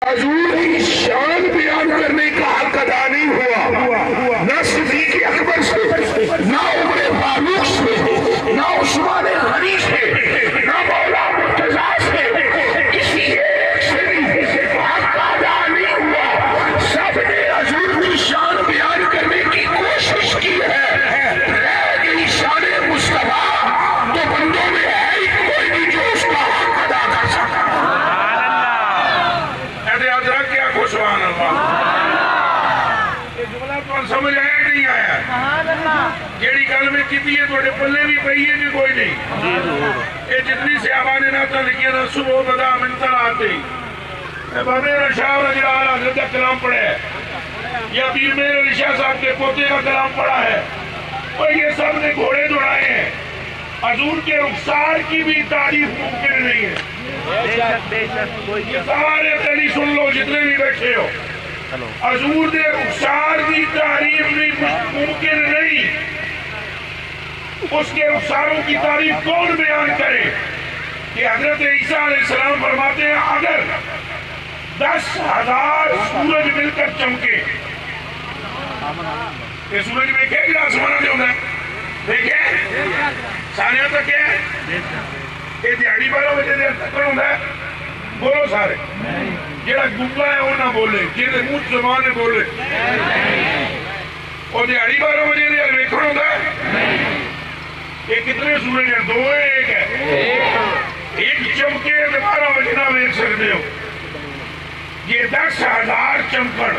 حضور کی شان بیان کرنے کا حق ادا نہیں ہوا، نہ صدیق اکبر سے، نہ عمر فاروق سے، نہ عثمان غنی سے، نہ مولا مرتضیٰ سے، کسی ایک سے بھی حق ادا نہیں ہوا۔ سب نے حضور کی شان بیان کرنے کی کوشش کی ہے، رہ گئی شان مصطفیٰ تو بندوں میں ہے ہی کوئی نہیں جو اس کا حق ادا کر سکتا۔ سبحان اللہ، یہ جملہ تو سمجھ آیا نہیں آیا؟ جیڑی گل میں کیتی ہے تو پلے بھی پئی ہے کہ کوئی نہیں؟ یہ جتنی صحابہ نے نعتاں لکھیاں نا صبح بدا من طلعت بابے شاہ رضی اللہ عنہ کا کلام پڑھا ہے یا پیر میر علی شاہ صاحب کے پوتے کا کلام پڑھا ہے، اور یہ سب نے گھوڑے دوڑائے ہیں۔ حضور کے رخسار کی بھی تعریف ممکن نہیں ہے۔ یہ سارے پہلی سن لو جتنے بھی بیٹھے ہو، حضور دے رخسار کی تعریف بھی ممکن نہیں۔ اس کے رخساروں کی تعریف کون بیان کرے؟ کہ حضرت عیسیٰ علیہ السلام فرماتے ہیں اگر 10,000 سورج مل کر چمکے، یہ سورج میں کیا گرا آسمانہ دے ہوگا دیکھیں سانیہ تک کیا ہے؟ یہ دیہڑی 12 بجے دیر تک ہوتا ہے؟ بولو سارے، جیڑا گنگا ہے وہ نہ بولے، جیڑے منہ زبان ہے بولے۔ اور دیہڑی 12 بجے دیر ویکھن ہوتا ہے؟ یہ کتنے سورج ہیں؟ 2 ہے، 1 ہے؟ ایک چمکے 12 بجے نہ ویکھ سکتے ہو، یہ 10,000 چمکڑ۔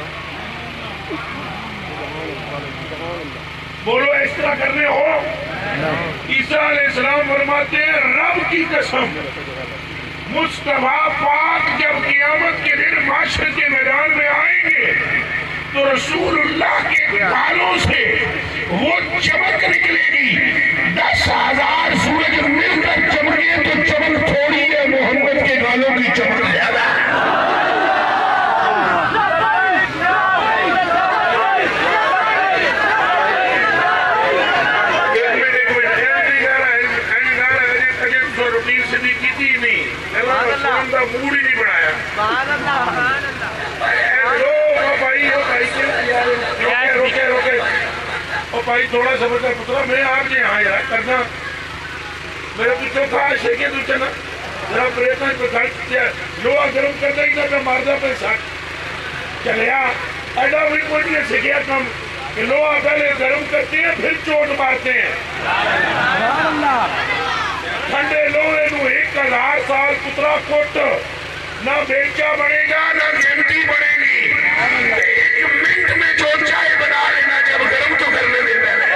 بولو اس طرح کرنے ہو؟ عیسیٰ علیہ السلام فرماتے ہیں رب کی قسم، مصطفیٰ پاک جب قیامت کے دن معاشر کے میدان میں آئیں گے تو رسول اللہ کے گالوں سے وہ چمک نکلے گی۔ 10,000 سورج مل کر چمکے تو چمک تھوڑی ہے، محمد کے گالوں کی چمک زیادہ ہے۔ موڈ ہی نہیں بڑھایا۔ بھائی تھوڑا سا بتا پترا میں آپ نے یہاں یار کرنا میرے پیچھے تھا شیکے تو چلا ذرا پریتنا پہ کھٹ لوہا گرم کرتا ہی نہ ماردہ پہ ساتھ چلیا ایڈا بھی کوئی نہیں سکھیا کم کہ لوہا پہلے گرم کرتے ہیں پھر چوٹ مارتے ہیں۔ ٹھنڈے لوہے نو 1000 سال پترا کوٹ نہ بیچا بڑھے گا نہ گھنٹی بڑھے گی۔ 1 منٹ میں جو چائے بنا لینا جب گرم تو کرنے دے پہلے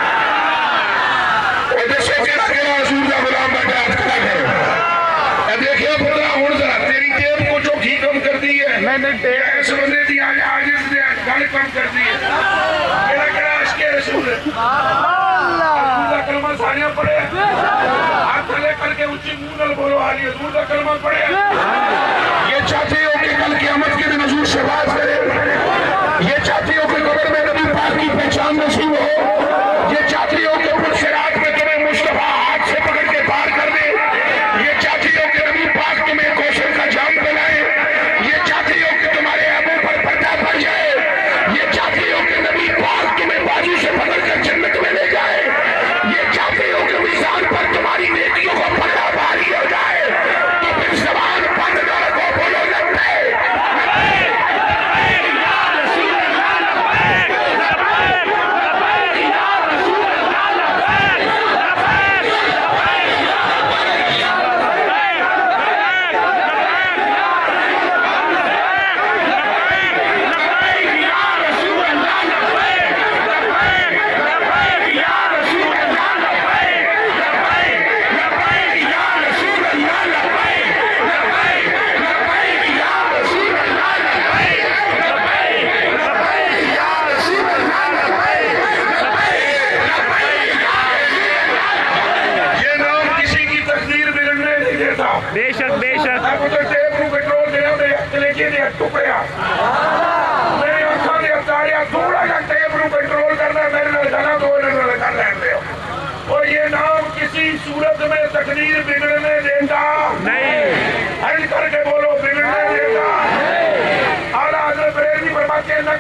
اور دسو کہنا کہنا حضور کا غلام بیٹھا ہاتھ کھڑا کرو۔ اب دیکھیں پترا ہون ذرا تیری ٹیپ کو جو گھی کم کر دی ہے یا اس بندے دی آجز نے گل کم کر دی ہے، کہنا کہنا عشق رسول ہے۔ حضور کا کلمہ سانیہ پڑھے، ہاتھ تھلے کر کے اچھی مونل بولو حالی حضور کا کلمہ پڑھے۔ یہ چاہتے ہو کہ کل قیامت کے دن حضور شفاعت کرے، یہ چاہتے ہو کہ قبر میں نبی پاک کی پہچان نصیب ہو، یہ چاہتے ہو کہ پل صراط میں تمہیں مصطفیٰ ہاتھ سے پکڑ کے پار کر دے، یہ چاہتے ہو کہ نبی پاک تمہیں کوثر کا جام پلائے، یہ چاہتے ہو کہ تمہارے ابو پر پردہ پڑ جائے، یہ چاہتے ہو کہ نبی پاک تمہیں بازو سے پکڑ کر جنت میں لے جائے، یہ چاہتے ہو کہ میزان پر تمہاری نیکیوں کو پلہ بھاری ہو جائے، تو پھر زبان بند کر کو بولو لبیک ٹکڑیا میرے آنکھوں نے اتاریا تھوڑا جا ٹیپ نو کنٹرول کرنا میرے نال گانا دو نال کر لین دے اور یہ نام کسی صورت میں تقدیر بگڑنے دیتا نہیں، ہر کر کے بولو بگڑنے دیتا نہیں۔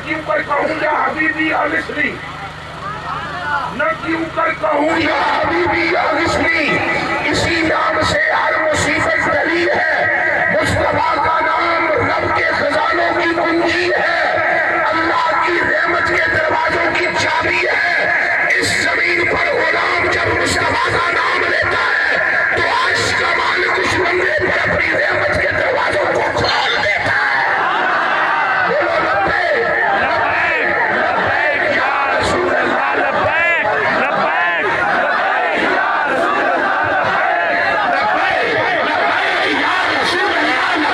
کیوں کر کہوں یا حبیبی یا غسلی، نہ کیوں کر کہوں یا حبیبی یا غسلی، اسی نام سے ہر مصیبت ٹلی ہے، مصطفیٰ کا نام رب کے خزانوں کی کنجی ہے، اللہ کی رحمت کے دروازوں کی چابی ہے، اس زمین پر غلام جب مصطفیٰ کا نام لیتا ہے تو عرش کا مالک اس بندے پر اپنی رحمت کے دروازوں کو کھول دیتا ہے۔ بولو لبیک لبیک لبیک یا رسول اللہ، لبیک لبیک لبیک یا رسول اللہ، لبیک لبیک یا رسول اللہ،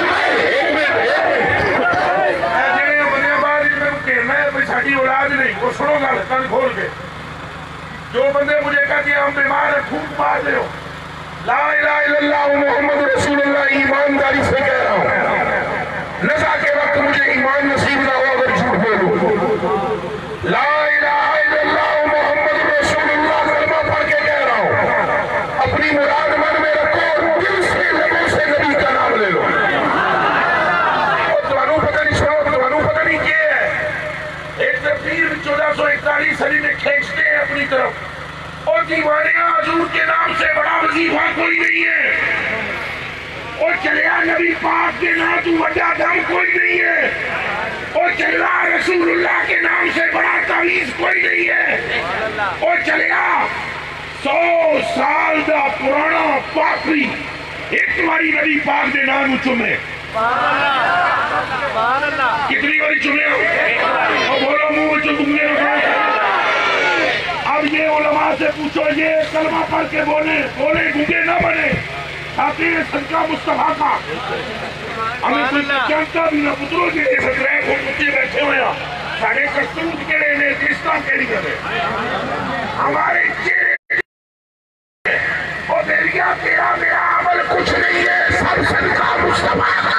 لبیک۔ ساڑھی اولاد نہیں، وہ سنو گا کل کھول کے، جو بندے مجھے کہا کہ ہم بیمار ہیں پھوک مار لے ہو، لا الہ الا اللہ محمد رسول اللہ ایمانداری سے کہہ رہا ہوں، نزا کے وقت مجھے ایمان نصیب نہ ہو اگر جھوٹ بولوں، لا الہ الا اللہ محمد رسول اللہ کلمہ پڑھ کے کہہ رہا ہوں، اپنی مراد من میں رکھو اور دل سے لبوں سے نبی کا نام لے لو، اور تمہاروں پتہ نہیں سنو، تمہاروں پتہ نہیں کیا ہے، ایک تفسیر 1441 صدی میں کھینچتے ہیں اپنی طرف، اور دیوانیاں حضور کے نام سے بڑا وظیفہ کوئی نہیں ہے، اور چلیا نبی پاک کے نام تو وجہ دم کوئی نہیں ہے، اور چلیا رسول اللہ کے نام سے بڑا تعویذ کوئی نہیں ہے، اور چلیا 100 سال دا پرانا پاپی ایک تمہاری نبی پاک دے نام چمے، کتنی باری چمے ہو، اور بولو منہ چمے ہو۔ اب یہ علماء سے پوچھو، یہ کلمہ پڑھ کے بولے گنگے نہ بنے، خاطر صدقہ مصطفیٰ کا، ہمیں کوئی جانتا بھی نہ پتروں کے سکرے کو کتے بیٹھے ہوئے ہیں، سارے کسترود کے لئے نیترستان کے لئے ہمارے چہرے اور دیریا تیرا میرا عمل کچھ نہیں ہے، سب صدقہ مصطفیٰ کا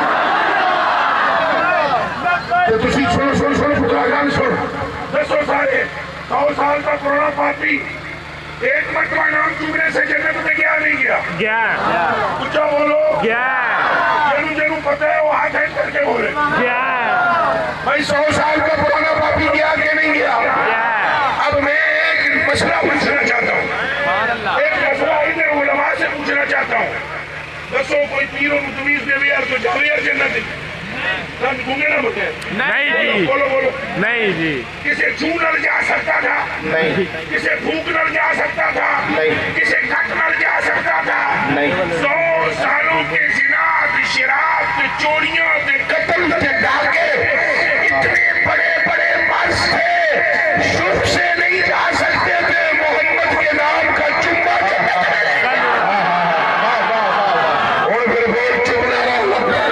ہے۔ تو تسی سنو پتران سنو، دسو سارے 100 سال کا کرونا پاپی ایک مرتبہ نام چوبنے سے جنت میں گیا نہیں گیا؟ گیا۔ کچھا بولو؟ گیا۔ جنوں پتہ ہے وہ ہاتھ ہینڈ کر کے بولے گیا۔ بھائی 100 سال کا کرونا پاپی گیا کہ نہیں گیا؟ گیا۔ اب میں ایک مسئلہ پوچھنا چاہتا ہوں، ایک مسئلہ ادھر علماء سے پوچھنا چاہتا ہوں، دسو کوئی پیر و متمیز دے ویار تو جاویار جنت نہیں؟ گھنگے نہ بتے؟ نہیں جی، بولو نہیں جی۔ کسے چھو نہ جا سکتا تھا؟ نہیں۔ کسے بھوک نہ جا سکتا تھا؟ نہیں۔ کسے کٹ نہ جا سکتا تھا؟ نہیں۔ 100 سالوں کے زنا، شراب، چوریاں، قتل کے ڈاکے، اتنے بڑے بڑے مرض تھے، شب سے نہیں جا سکتے تھے، محمد کے نام کا چمبا اور پھر بول چمنا رہا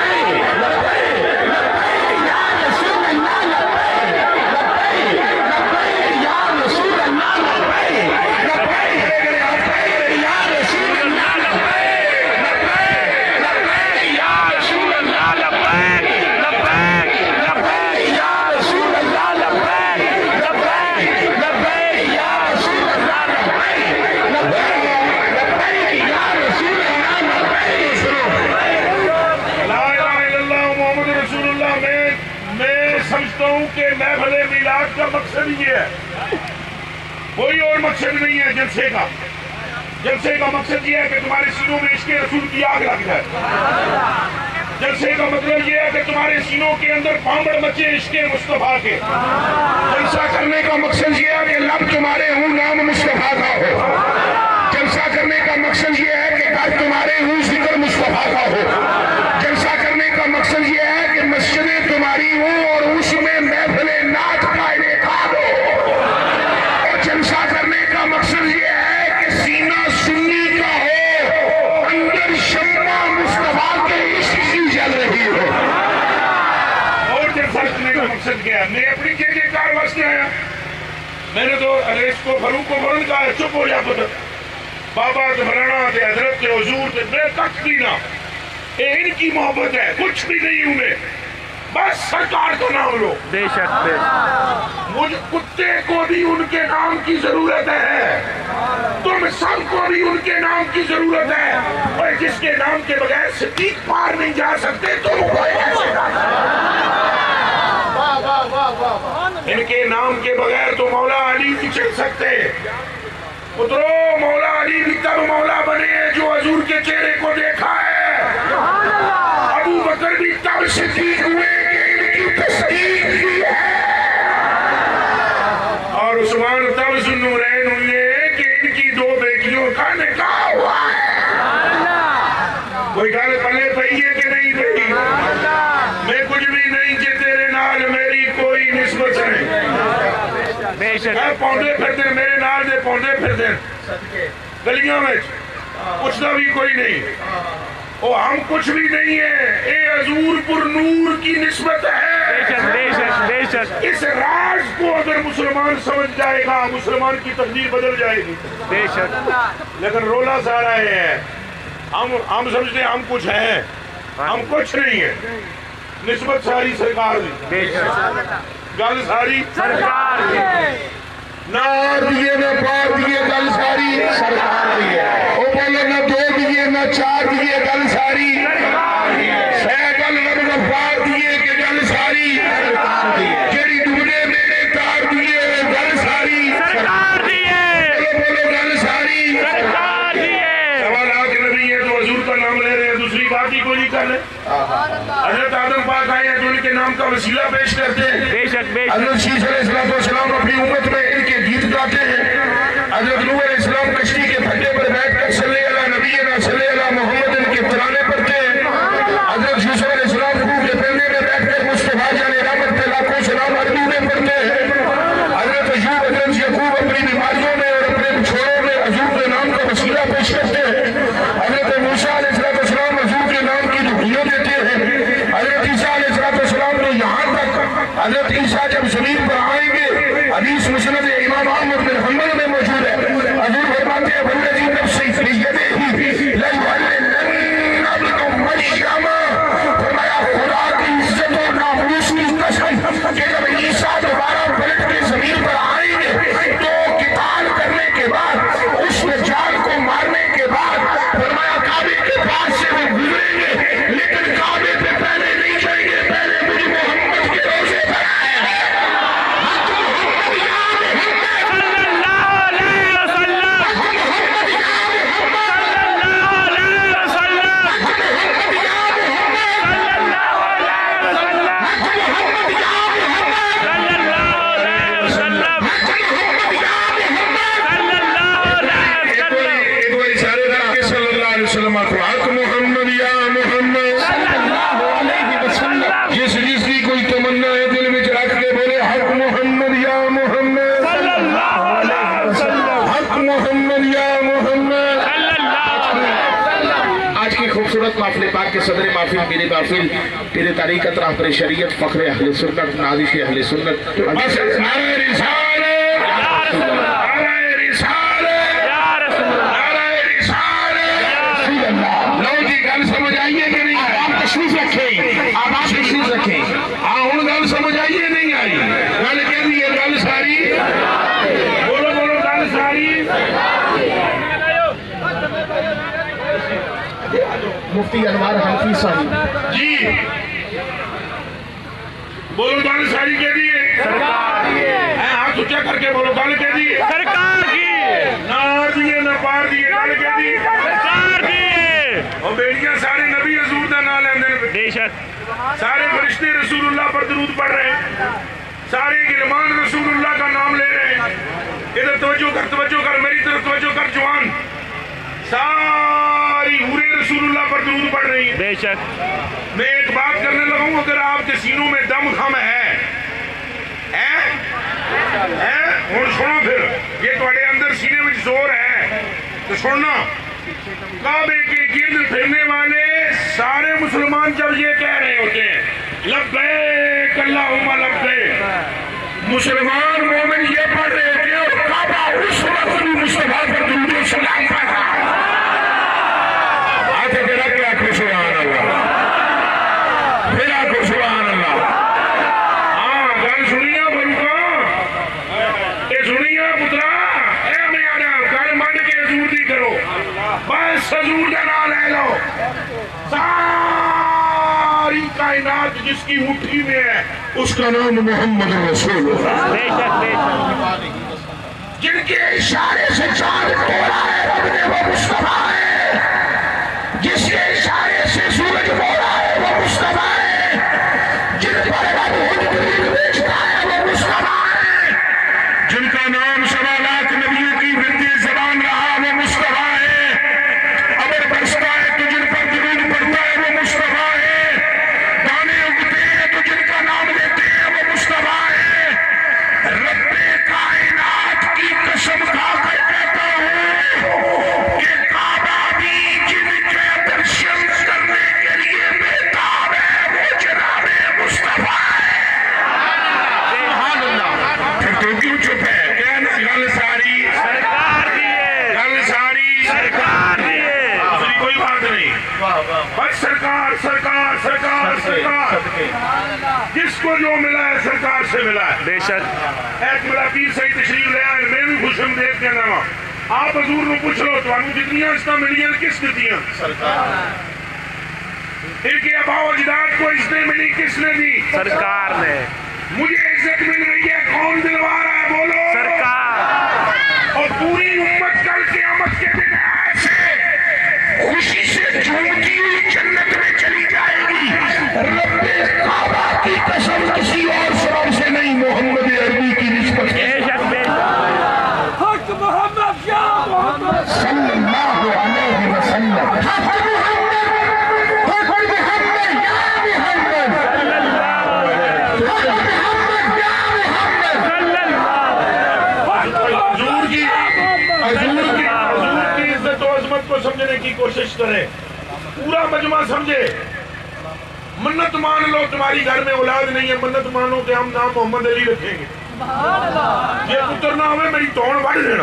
کہ محفل میلاد کا مقصد یہ ہے، کوئی اور مقصد نہیں ہے جلسے کا۔ جلسے کا مقصد یہ ہے کہ تمہارے سینوں میں عشق رسول کی آگ لگ جائے۔ جلسے کا مطلب یہ ہے کہ تمہارے سینوں کے اندر پامڑ مچے عشق مصطفیٰ کے۔ جلسہ کرنے کا مقصد یہ ہے کہ لب تمہارے ہوں نام مصطفیٰ کا ہو۔ جلسہ کرنے کا مقصد یہ ہے کہ گھر تمہارے ہوں ذکر مصطفیٰ کا ہو۔ جلسہ کرنے کا مقصد یہ ہے کہ مسجدیں تمہاری ہوں اور اس میں محفل نعت کا انعقاد ہو۔ اور جلسہ کرنے کا مقصد یہ ہے کہ سینہ سنی کا ہو، اندر شمع مصطفیٰ کے عشق کی جل رہی ہو۔ اور جلسہ کرنے کا مقصد کیا ہے؟ میں اپنی کار واسطے آیا، میں نے تو علیس کو فروغ کو فوراً کہا ہے چپ ہو جا پتہ، بابا تے فلانا تے حضرت تے حضور تے میں کچھ بھی نہ، ان کی محبت ہے، کچھ بھی نہیں ہوں میں، بس سرکار کا نام لو۔ بے شک بے شک، مجھ کتے کو بھی ان کے نام کی ضرورت ہے، تم سب کو بھی ان کے نام کی ضرورت ہے، اور جس کے نام کے بغیر صدیق پار نہیں جا سکتے تم کو ایسے نام۔ واہ واہ واہ واہ، کر سکتے. پترو مولا علی بھی تب مولا بنے ہیں جو حضور کے چہرے کو دیکھا ہے. ابو بکر بھی تب صدیق ہوئے کہ ان کی تصدیق کی ہے. اور عثمان تب ذوالنورین ہوئے کہ ان کی 2 بیٹیوں کا نکاح ہوا ہے. کوئی گل پلے پئی ہے کہ نہیں پئی؟ میں کچھ بھی نہیں کہ تیرے نال میری کوئی نسبت نہیں. پوندے پھر دیں میرے نال دے پوندے پھر دیں گلیوں میں پوچھنا بھی کوئی نہیں. وہ ہم کچھ بھی نہیں ہے. اے حضور پر نور کی نسبت ہے. اس راز کو اگر مسلمان سمجھ جائے گا مسلمان کی تقدیر بدل جائے گی. لیکن رولا سارا ہے ہم سمجھتے ہیں ہم کچھ ہیں. ہم کچھ نہیں ہیں. نسبت ساری سرکار دی. گل ساری سرکار دی. نہ دیے نہ پار دیے گل ساری سرکار دی ہے. وہ بولے نہ 2 دیے نہ 4 دیے گل ساری سرکار دی ہے. سیکل نہ پار دیے کہ گل ساری سرکار دی ہے. جڑی ڈوبنے میرے تار دیے گل ساری سرکار دی ہے. بولو گل ساری سرکار دی ہے. سوال آج نبی ہے تو حضور کا نام لے رہے ہیں. دوسری بات ہی کوئی نہیں کر لے. حضرت آدم پاک آئے ہیں تو ان کے نام کا وسیلہ پیش کرتے ہیں. حضرت شیش علیہ السلام اپنی امت میں ان کے گیت گاتے ہیں. حضرت نوح علیہ السلام کشتی کے پھڈے پر بیٹھ کر صلی اللہ نبینا صلی اللہ محمد ان کے ترانے پڑھتے ہیں. حضرت یوسف علیہ السلام خوہ کے پلنے میں بیٹھ کر مصطفیٰ جان رحمت پہ لاکھوں سلام اردو میں پڑھتے ہیں. حضرت ایوب حضرت یعقوب اپنی بیماریوں میں اور اپنے چھوڑوں میں حضور کے نام کا وسیلہ پیش کرتے ہیں. حضرت موسیٰ علیہ السلام حضور کے نام کی دعائیں دیتے ہیں. حضرت عیسیٰ علیہ السلام تو یہاں تک حضرت عیسیٰ جب زمین پر آئیں گے حدیث مسند امام احمد بن حنبل میں موجود ہے. حضور فرماتے ہیں والذی نفسی فی یدہ لیعلمن ابن مریم. فرمایا خدا کی عزت و ناموس کی قسم کہ جب عیسیٰ دوبارہ پلٹ کے زمین پر آئیں گے تو قتال کرنے کے بعد اس دجال کو مارنے کے بعد فرمایا کعبے کے پاس سے وہ گزریں گے لیکن کعبے پہ پہلے نہیں جائیں گے. پہلے مجھ محمد کے روزے پر آئے ہیں. محفل پاک کے صدر محفل میری محفل پیر طریقت راہبر شریعت فخر اہل سنت نازش اہل سنت نعرہ رسالت نعرہ رسالت نعرہ رسالت. لو جی گل سمجھ آئیے کہ نہیں؟ آپ تشریف رکھیں. آپ تشریف رکھیں. ہوں گل سمجھ آئیے نہیں آئی؟ گل کہہ دیئے گل ساری. بولو بولو گل ساری. مفتی انوار حنفی صاحب جی بولو گل ساری کہہ دیئے سرکار دیئے. ہاتھ اچھا کر کے بولو گل کہہ دیئے سرکار دیئے. نہ دیئے نہ پار دیئے گل کہہ دیئے سرکار دیئے. اور بیٹیاں سارے نبی حضور دا نام لیندے بے شک. سارے فرشتے رسول اللہ پر درود پڑھ رہے ہیں. سارے غلمان رسول اللہ کا نام لے رہے ہیں. ادھر توجہ کر میری طرف توجہ کر جوان. ساری حورے رسول اللہ پر درود پڑھ رہی ہیں بے شک. میں ایک بات کرنے لگا ہوں اگر آپ کے سینوں میں دم خم ہے ہوں سنو پھر یہ تھوڑے اندر سینے میں زور ہے تو سننا. کعبے کے گرد پھرنے والے سارے مسلمان جب یہ کہہ رہے ہوتے ہیں لبیک اللہم لبیک مسلمان مومن یہ پڑھ رہے تھے اور کعبہ اس وقت بھی مصطفیٰ پر درود و سلام پڑھ رہا. آتے پھر آکے آکو سبحان اللہ. پھر آکو سبحان اللہ. ہاں گل سنیا بروکا اے سنیا پترا اے میانا گل مان کے حضور دی کرو بس حضور کا نام لے لو. ساری کائنات جس کی مٹھی میں ہے اس کا نام محمد رسول اللہ. جن کے اشارے سے چاند توڑا ہے رب نے وہ مصطفیٰ ہے، جس کے اشارے سے سورج موڑا ہے وہ مصطفیٰ ہے، جن پر رب حجبین بیچتا ہے وہ مصطفیٰ ہے، جن کا نام 7 لاکھ نبیوں کی بنتی زبان رہا وہ مصطفیٰ ہے، ابر برستا ہے تو جن پر درود پڑتا ہے وہ مصطفیٰ ہے، دانے اگتے ہیں تو جن کا نام لیتے ہیں وہ مصطفیٰ ہے، رب کائنات کی قسم کھا کر کہتا ہوں کہ کعبہ بھی جن کے درشن کرنے کے لیے بےتاب ہے وہ جناب مصطفیٰ ہے۔ سبحان اللہ۔ پھر تو کیوں چپ ہے؟ کیا نا گل ساری سرکار دی ہے، گل ساری سرکار دی ہے، دوسری کوئی بات نہیں، بس سرکار سرکار سرکار سرکار، جس کو جو ملا ہے سرکار سے ملا ہے۔ بے شک ایک ملا پیر صحیح تشریف لے آئے، میں بھی خوش آمدید کہنا ہوں، آپ حضور نے پوچھ لو تو انہوں جتنیاں اس کا ملیاں کس دیتیاں؟ سرکار۔ ایک آبا و اجداد کو عزتیں ملی کس نے دی؟ سرکار نے۔ مجھے عزت مل رہی ہے، کون دلوا رہا ہے بولو؟ سرکار۔ اور پوری امت کل قیامت کے دن ایسے خوشی سے جھومتی ہوئی جنت میں چلی جائے گی، رب کعبہ کی قسم کسی اور سبب سے نہیں، محمد عربی کی نسبت کے حق محمد یا محمد صلی اللہ علیہ وسلم، حق محمد حق محمد یا محمد صلی اللہ علیہ وسلم، حق محمد یا محمد صلی اللہ حضور کی عزت و عظمت کو سمجھنے کی کوشش کریں، پورا مجمع سمجھے۔ منت مان لو تمہاری گھر میں اولاد نہیں ہے، منت مانو کہ ہم نام محمد علی رکھیں گے، یہ پتر نہ ہوئے میری توڑ بڑھ دینا،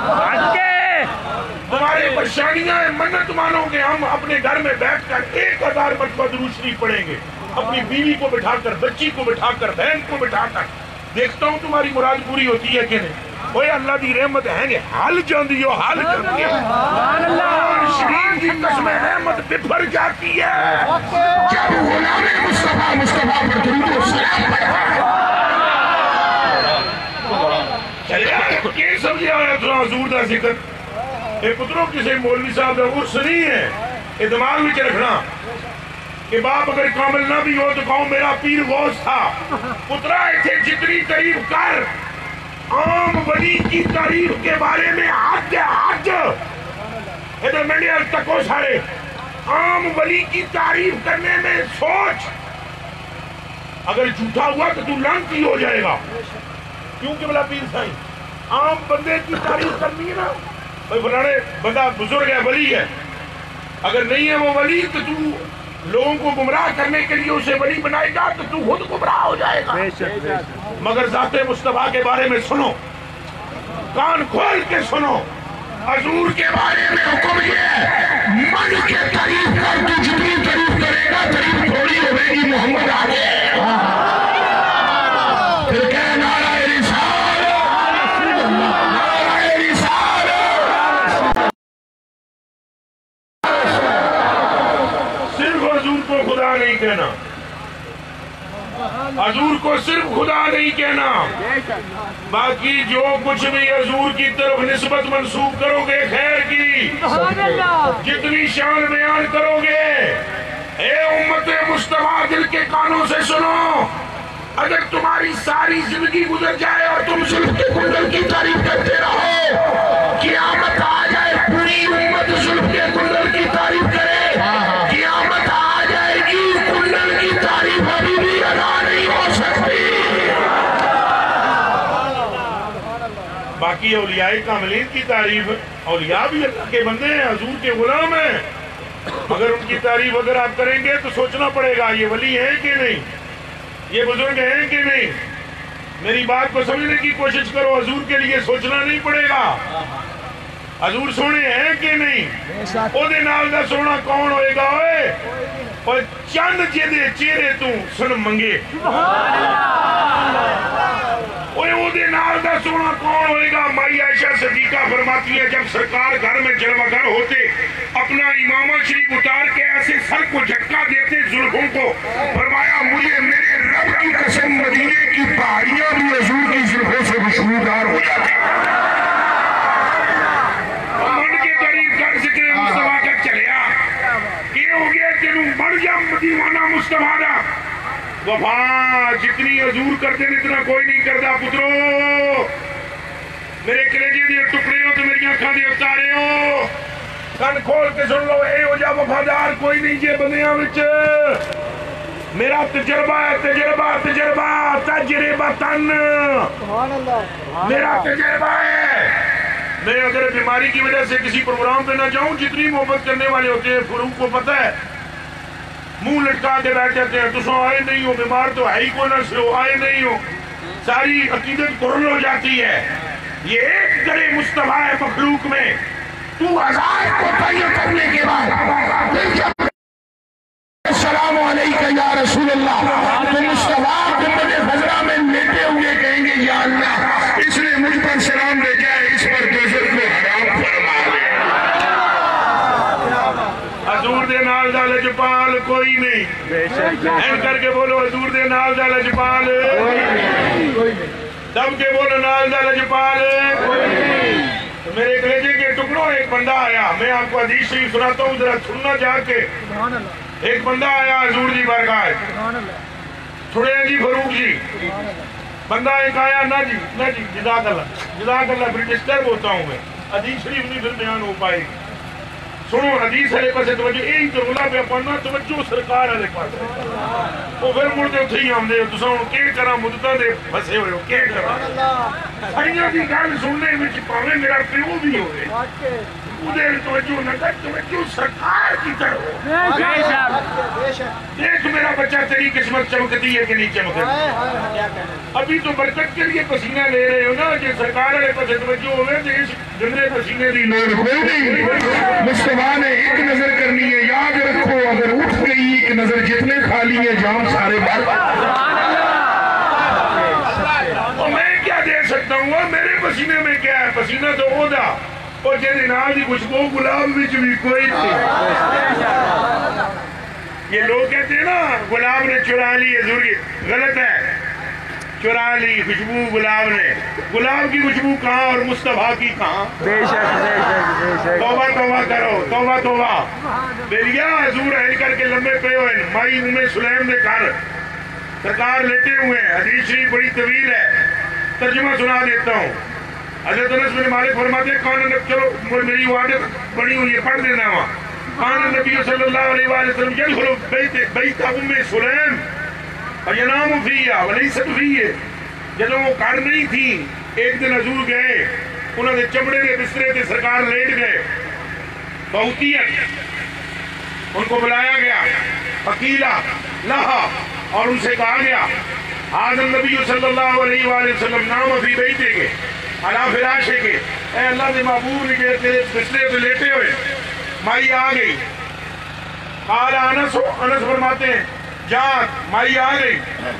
تمہاری پریشانیاں ہیں، منت مانو کہ ہم اپنے گھر میں بیٹھ کر 1000 مرتبہ درود شریف پڑھیں گے، اپنی بیوی کو بٹھا کر، بچی کو بٹھا کر، بہن کو بٹھا کر، دیکھتا ہوں تمہاری مراد پوری ہوتی ہے کہ نہیں۔ اوے اللہ دی رحمت ہے گے حال جاندی ہو حال کر کے شریف کی قسم رحمت بفر جاتی ہے جب غلام مصطفیٰ مصطفیٰ پر درود و سلام پڑھا۔ چلے کہ سمجھے آیا تو حضور دا ذکر اے پتروں کسی مولوی صاحب دا عرص نہیں ہے، اے دماغ میں رکھنا کہ باپ اگر کامل نہ بھی ہو تو کہوں میرا پیر غوث تھا، پترہ ایتھے جتنی تعریف کر، عام ولی کی تعریف کے بارے میں حد ادھر میں نے تکو سارے عام ولی کی تعریف کرنے میں سوچ، اگر جھوٹا ہوا تو تو لعنتی ہو جائے گا، کیونکہ بلا پیر سائیں عام بندے کی تعریف کرنی ہے نا، بھائی فلانے بندہ بزرگ ہے ولی ہے، اگر نہیں ہے وہ ولی تو تو لوگوں کو گمراہ کرنے کے لیے اسے ولی بنائے گا تو تو خود گمراہ ہو جائے گا۔ مگر ذات مصطفیٰ کے بارے میں سنو، کان کھول کے سنو، حضور کے بارے میں حکم یہ ہے من کے تعریف کر، تو جتنی تعریف کرے گا تعریف تھوڑی ہوئے گی، محمد آگے پھر کہے نعرہ رسالت نعرہ رسالت، صرف حضور کو خدا نہیں کہنا، حضور کو صرف خدا نہیں کہنا، باقی جو کچھ بھی حضور کی طرف نسبت منسوب کرو گے خیر کی، جتنی شان بیان کرو گے، اے امت مصطفیٰ دل کے کانوں سے سنو، اگر تمہاری ساری زندگی گزر جائے اور تم زلف کے کندل کی تعریف کرتے رہو، قیامت آ جائے پوری امت زلف کے کندل کی تعریف کرے، قیامت آ جائے گی کندل کی تعریف ابھی بھی ادا نہیں ہو سکتی۔ باقی اولیاء کاملین کی تعریف، اولیاء بھی اللہ کے بندے ہیں، حضور کے غلام ہیں، اگر ان کی تعریف اگر آپ کریں گے تو سوچنا پڑے گا یہ ولی ہیں کہ نہیں، یہ بزرگ ہیں کہ نہیں، میری بات کو سمجھنے کی کوشش کرو، حضور کے لیے سوچنا نہیں پڑے گا، حضور سونے ہیں کہ نہیں، او دے نال دا سونا کون ہوئے گا ہوئے، اور چند جیدے چہرے تو سن منگے، او دے نال دا سونا کون ہوئے گا۔ مائی عائشہ صدیقہ فرماتی ہے جب سرکار گھر میں جلوہ گر ہوتے اپنا امامہ شریف اتار کے ایسے سر کو جھٹکا دیتے زلفوں کو، فرمایا مجھے میرے رب کی قسم مدینے کی پہاڑیاں بھی حضور کی زلفوں سے خوشبودار ہو جاتی۔ وفا جتنی حضور کرتے ہیں اتنا کوئی نہیں کرتا پترو میرے کلیجے دے ٹکڑے ہو تو میری آنکھاں دے اتارے ہو کن کھول کے سن لو اے ہو جا وفادار کوئی نہیں جے بندیاں وچ میرا تجربہ ہے تجربہ تن میرا تجربہ ہے میں اگر بیماری کی وجہ سے کسی پروگرام پہ نہ جاؤں جتنی محبت کرنے والے ہوتے ہیں فاروق کو پتہ ہے منہ لٹکا کے بیٹھ جاتے ہیں تسو آئے نہیں ہو بیمار تو ہے ہی کو نہ سو آئے نہیں ہو ساری عقیدت کرن ہو جاتی ہے یہ ایک گرے مصطفیٰ ہے مخلوق میں تو ہزار کو طیب کرنے کے بعد السلام علیکم یا رسول اللہ تو مصطفیٰ گنبد خضرا میں لیٹے ہوئے کہیں گے یا اللہ اس نے مجھ پر سلام لے جائے اس پر دوزخ کو حرام فرما دے حضور دے نال دا لجپال کوئی نہیں این کر کے بولو حضور دے نال دا لجپال دب کے بولو نال دا لجپال میرے کلیجے کے ٹکڑوں ایک بندہ آیا میں آپ کو حدیث شریف سناتا ہوں ذرا سننا جا کے ایک بندہ آیا حضور جی بارگاہ چھوڑے ہیں جی فاروق جی بندہ ایک آیا نہ جی جزاک اللہ برٹسٹر ہوتا ہوں میں حدیث شریف نہیں پھر بیان ہو پائے گی سنو حدیث علیہ پاس توجہ ایک جو اللہ پہ پڑھنا توجہ سرکار علیہ پاس وہ پھر مڑتے اتھے ہی ہم دے تو سنو کیا کرا مدتہ دے بسے ہوئے ہو کیا کرا سڑیاں دی گال سننے میں چپاوے میرا پیو بھی ہوئے ادھر توجہ نہ کر توجہ سرکار کی طرح دیکھ میرا بچہ تیری قسمت چمکتی ہے کہ نہیں چمکتی ابھی تو برکت کے لیے پسینہ لے رہے ہو نا کہ سرکار علیہ پاس توجہ ہوئے تو اس جنرے پسینے دی لوڑ کوئی نہیں مصطفیٰ نے ایک نظر کرنی ہے یاد رکھو اگر اٹھ گئی ایک نظر جتنے خالی ہیں جام سارے بار اور میں کیا دے سکتا ہوں میرے پسینے میں کیا ہے پسینہ تو عہدہ اور جیسے نام دی خوشبو گلاب وچ بھی کوئی تھی یہ لوگ کہتے ہیں نا گلاب نے چرا لی حضور کی غلط ہے چرا لی خوشبو گلاب نے گلاب کی خوشبو کہاں اور مصطفیٰ کی کہاں بے شک توبہ کرو توبہ بیلیا حضور ہے کر کے لمبے پہ ہوئے مائی ام سلیم نے کر سرکار لیتے ہوئے حدیث شریف بڑی طویل ہے ترجمہ سنا دیتا ہوں حضرت انس بن مالک فرماتے ہیں چلو میری وعدت بڑی ہوئی ہے پڑھ دینا وہاں کان نبی صلی اللہ علیہ وسلم یدخل بیت ام سلیم فینام فیہا ولیست فیہ جب وہ کر نہیں تھی ایک دن حضور گئے انہوں نے چمڑے کے بسترے تھے سرکار لیٹ گئے بہتیت ان کو بلایا گیا فقیلہ لہا اور ان سے کہا گیا حاضر نبی صلی اللہ علیہ وسلم نام فی بیتے کے علا فراشے کے اے اللہ نے محبوب کے بسترے پہ لیٹے ہوئے مائی آ گئی قال انس فرماتے ہیں جات مائی آ گئی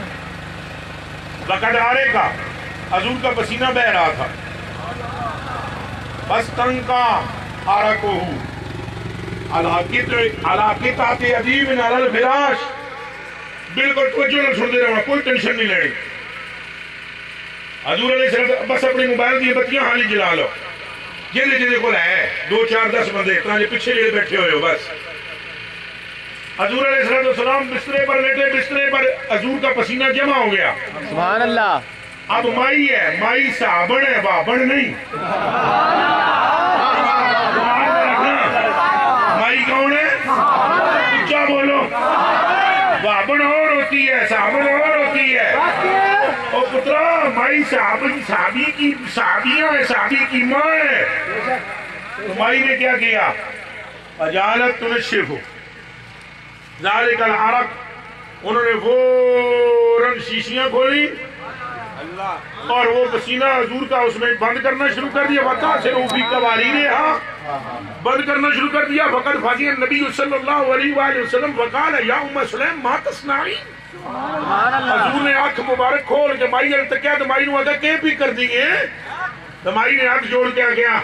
وقت آرے کا حضور کا پسینہ بہ رہا تھا بس تنگ کا آرہ کو ہوں علاقت آتے عجیب نال الفراش بالکل توجہ نہ چھوڑ دے رہا کوئی ٹینشن نہیں لڑی حضور علیہ السلام بس اپنے موبائل دی بتیاں حالی جلا لو جلے کو ہے 2 4 10 بندے اتنا جو پیچھے جڑے بیٹھے ہوئے ہو بس حضور علیہ السلام بسترے پر لیٹے بسترے پر حضور کا پسینہ جمع ہو گیا سبحان اللہ اب مائی ہے مائی صحابن ہے بابن نہیں مائی کون ہے کیا بولو بابن اور ہوتی ہے صحابن اور ہوتی ہے اور پترا مائی صحابی کی صحابیاں ہے صحابی کی ماں ہے تو مائی نے کیا کیا اجالت تنشف ذالک العرق انہوں نے فوراً شیشیاں کھولی اور وہ پسینہ حضور کا اس میں بند کرنا شروع کر دیا وقتا سے روفی قواری نے بند کرنا شروع کر دیا وقت فاضی نبی صلی اللہ علیہ وآلہ وسلم وقال یا ام سلیم ما تصنعی حضور نے آنکھ مبارک کھول کے مائی التقیا تو مائی نے وقت کہ بھی کر دیئے تو مائی نے آنکھ جوڑ کے گیا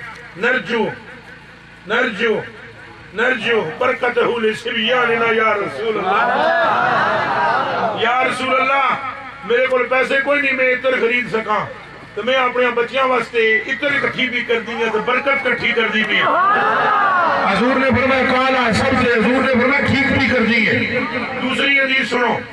نرجو برکتہو لسبیاننا یا رسول اللہ یا رسول اللہ میرے کو پیسے کوئی نہیں میں اتر خرید سکا تو میں اپنے بچیاں واسطے اتر اکٹھی بھی کر دی ہے تو برکت کٹھی کر دی بھی حضور نے فرمایا کالا سب سے حضور نے فرمایا ٹھیک بھی کر دی ہے دوسری حدیث سنو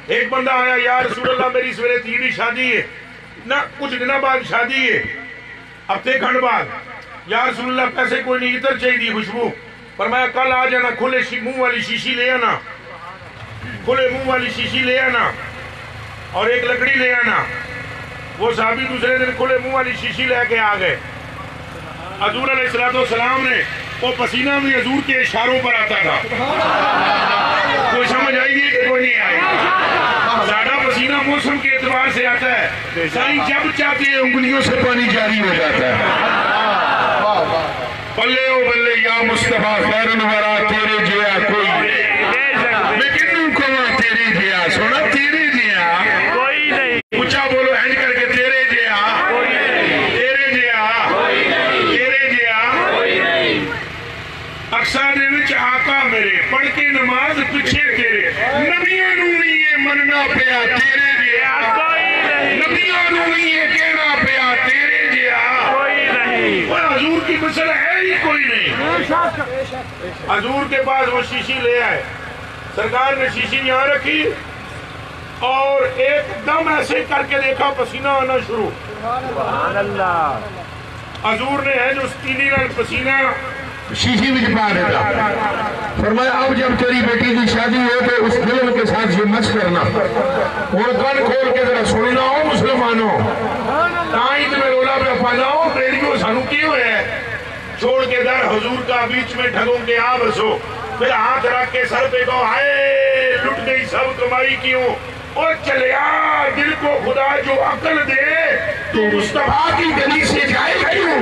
ایک بندہ آیا یا رسول اللہ میری سویرے تیری شادی ہے نہ کچھ دنوں بعد شادی ہے ہفتے کھنڈ بعد یا رسول اللہ پیسے کوئی نہیں ادھر چاہیے خوشبو فرمایا کل آ جانا کھلے منہ والی شیشی لے آنا کھلے منہ والی شیشی لے آنا اور ایک لکڑی لے آنا وہ صحابی دوسرے دن کھلے منہ والی شیشی لے کے آ گئے حضور علیہ السلام نے وہ پسینہ بھی حضور کے اشاروں پر آتا تھا کوئی سمجھ آئی ہے کہ کوئی نہیں آئی ساڑھا پسینہ موسم کے اعتبار سے آتا ہے سائیں جب چاہتے ہیں انگلیوں سے پانی جاری ہو جاتا ہے بلے او بلے یا مصطفیٰ خیرن ورا تیرے جیا کوئی لیکن کوا تیرے جیا سونا تیرے جیا کوئی نہیں اچھا بولو ہینڈ کر کے تیرے جیا تیرے جیا تیرے جیا اکثر دے وچ آقا میرے پڑھ کے نماز پیچھے تیرے نبیوں نوں نہیں یہ مننا پیا تیرے جیا نبیوں نوں نہیں یہ کہنا پیا تیرے جیا کوئی نہیں حضور کی مثل ہے ہی کوئی نہیں حضور کے پاس وہ شیشی لے آئے سرکار نے شیشی یہاں رکھی اور ایک دم ایسے کر کے دیکھا پسینہ آنا شروع سبحان اللہ حضور نے ہے جو ستینی نال پسینہ شیشی بھی پا دیتا فرمایا اب جب تیری بیٹی کی شادی ہو تو اس دلن کے ساتھ یہ مچ کرنا اور کن کھول کے ذرا سننا ہو مسلمانوں تائیں تمہیں رولا پہ پانا ہو ریڈیو سانو کی ہوئے ہے چھوڑ کے در حضور کا بیچ میں ڈھگوں کے آ بسو پھر ہاتھ رکھ کے سر پہ کہو ہائے لٹ گئی سب کمائی کیوں اور چلیا دل کو خدا جو عقل دے تو مصطفیٰ کی گلی سے جائے کیوں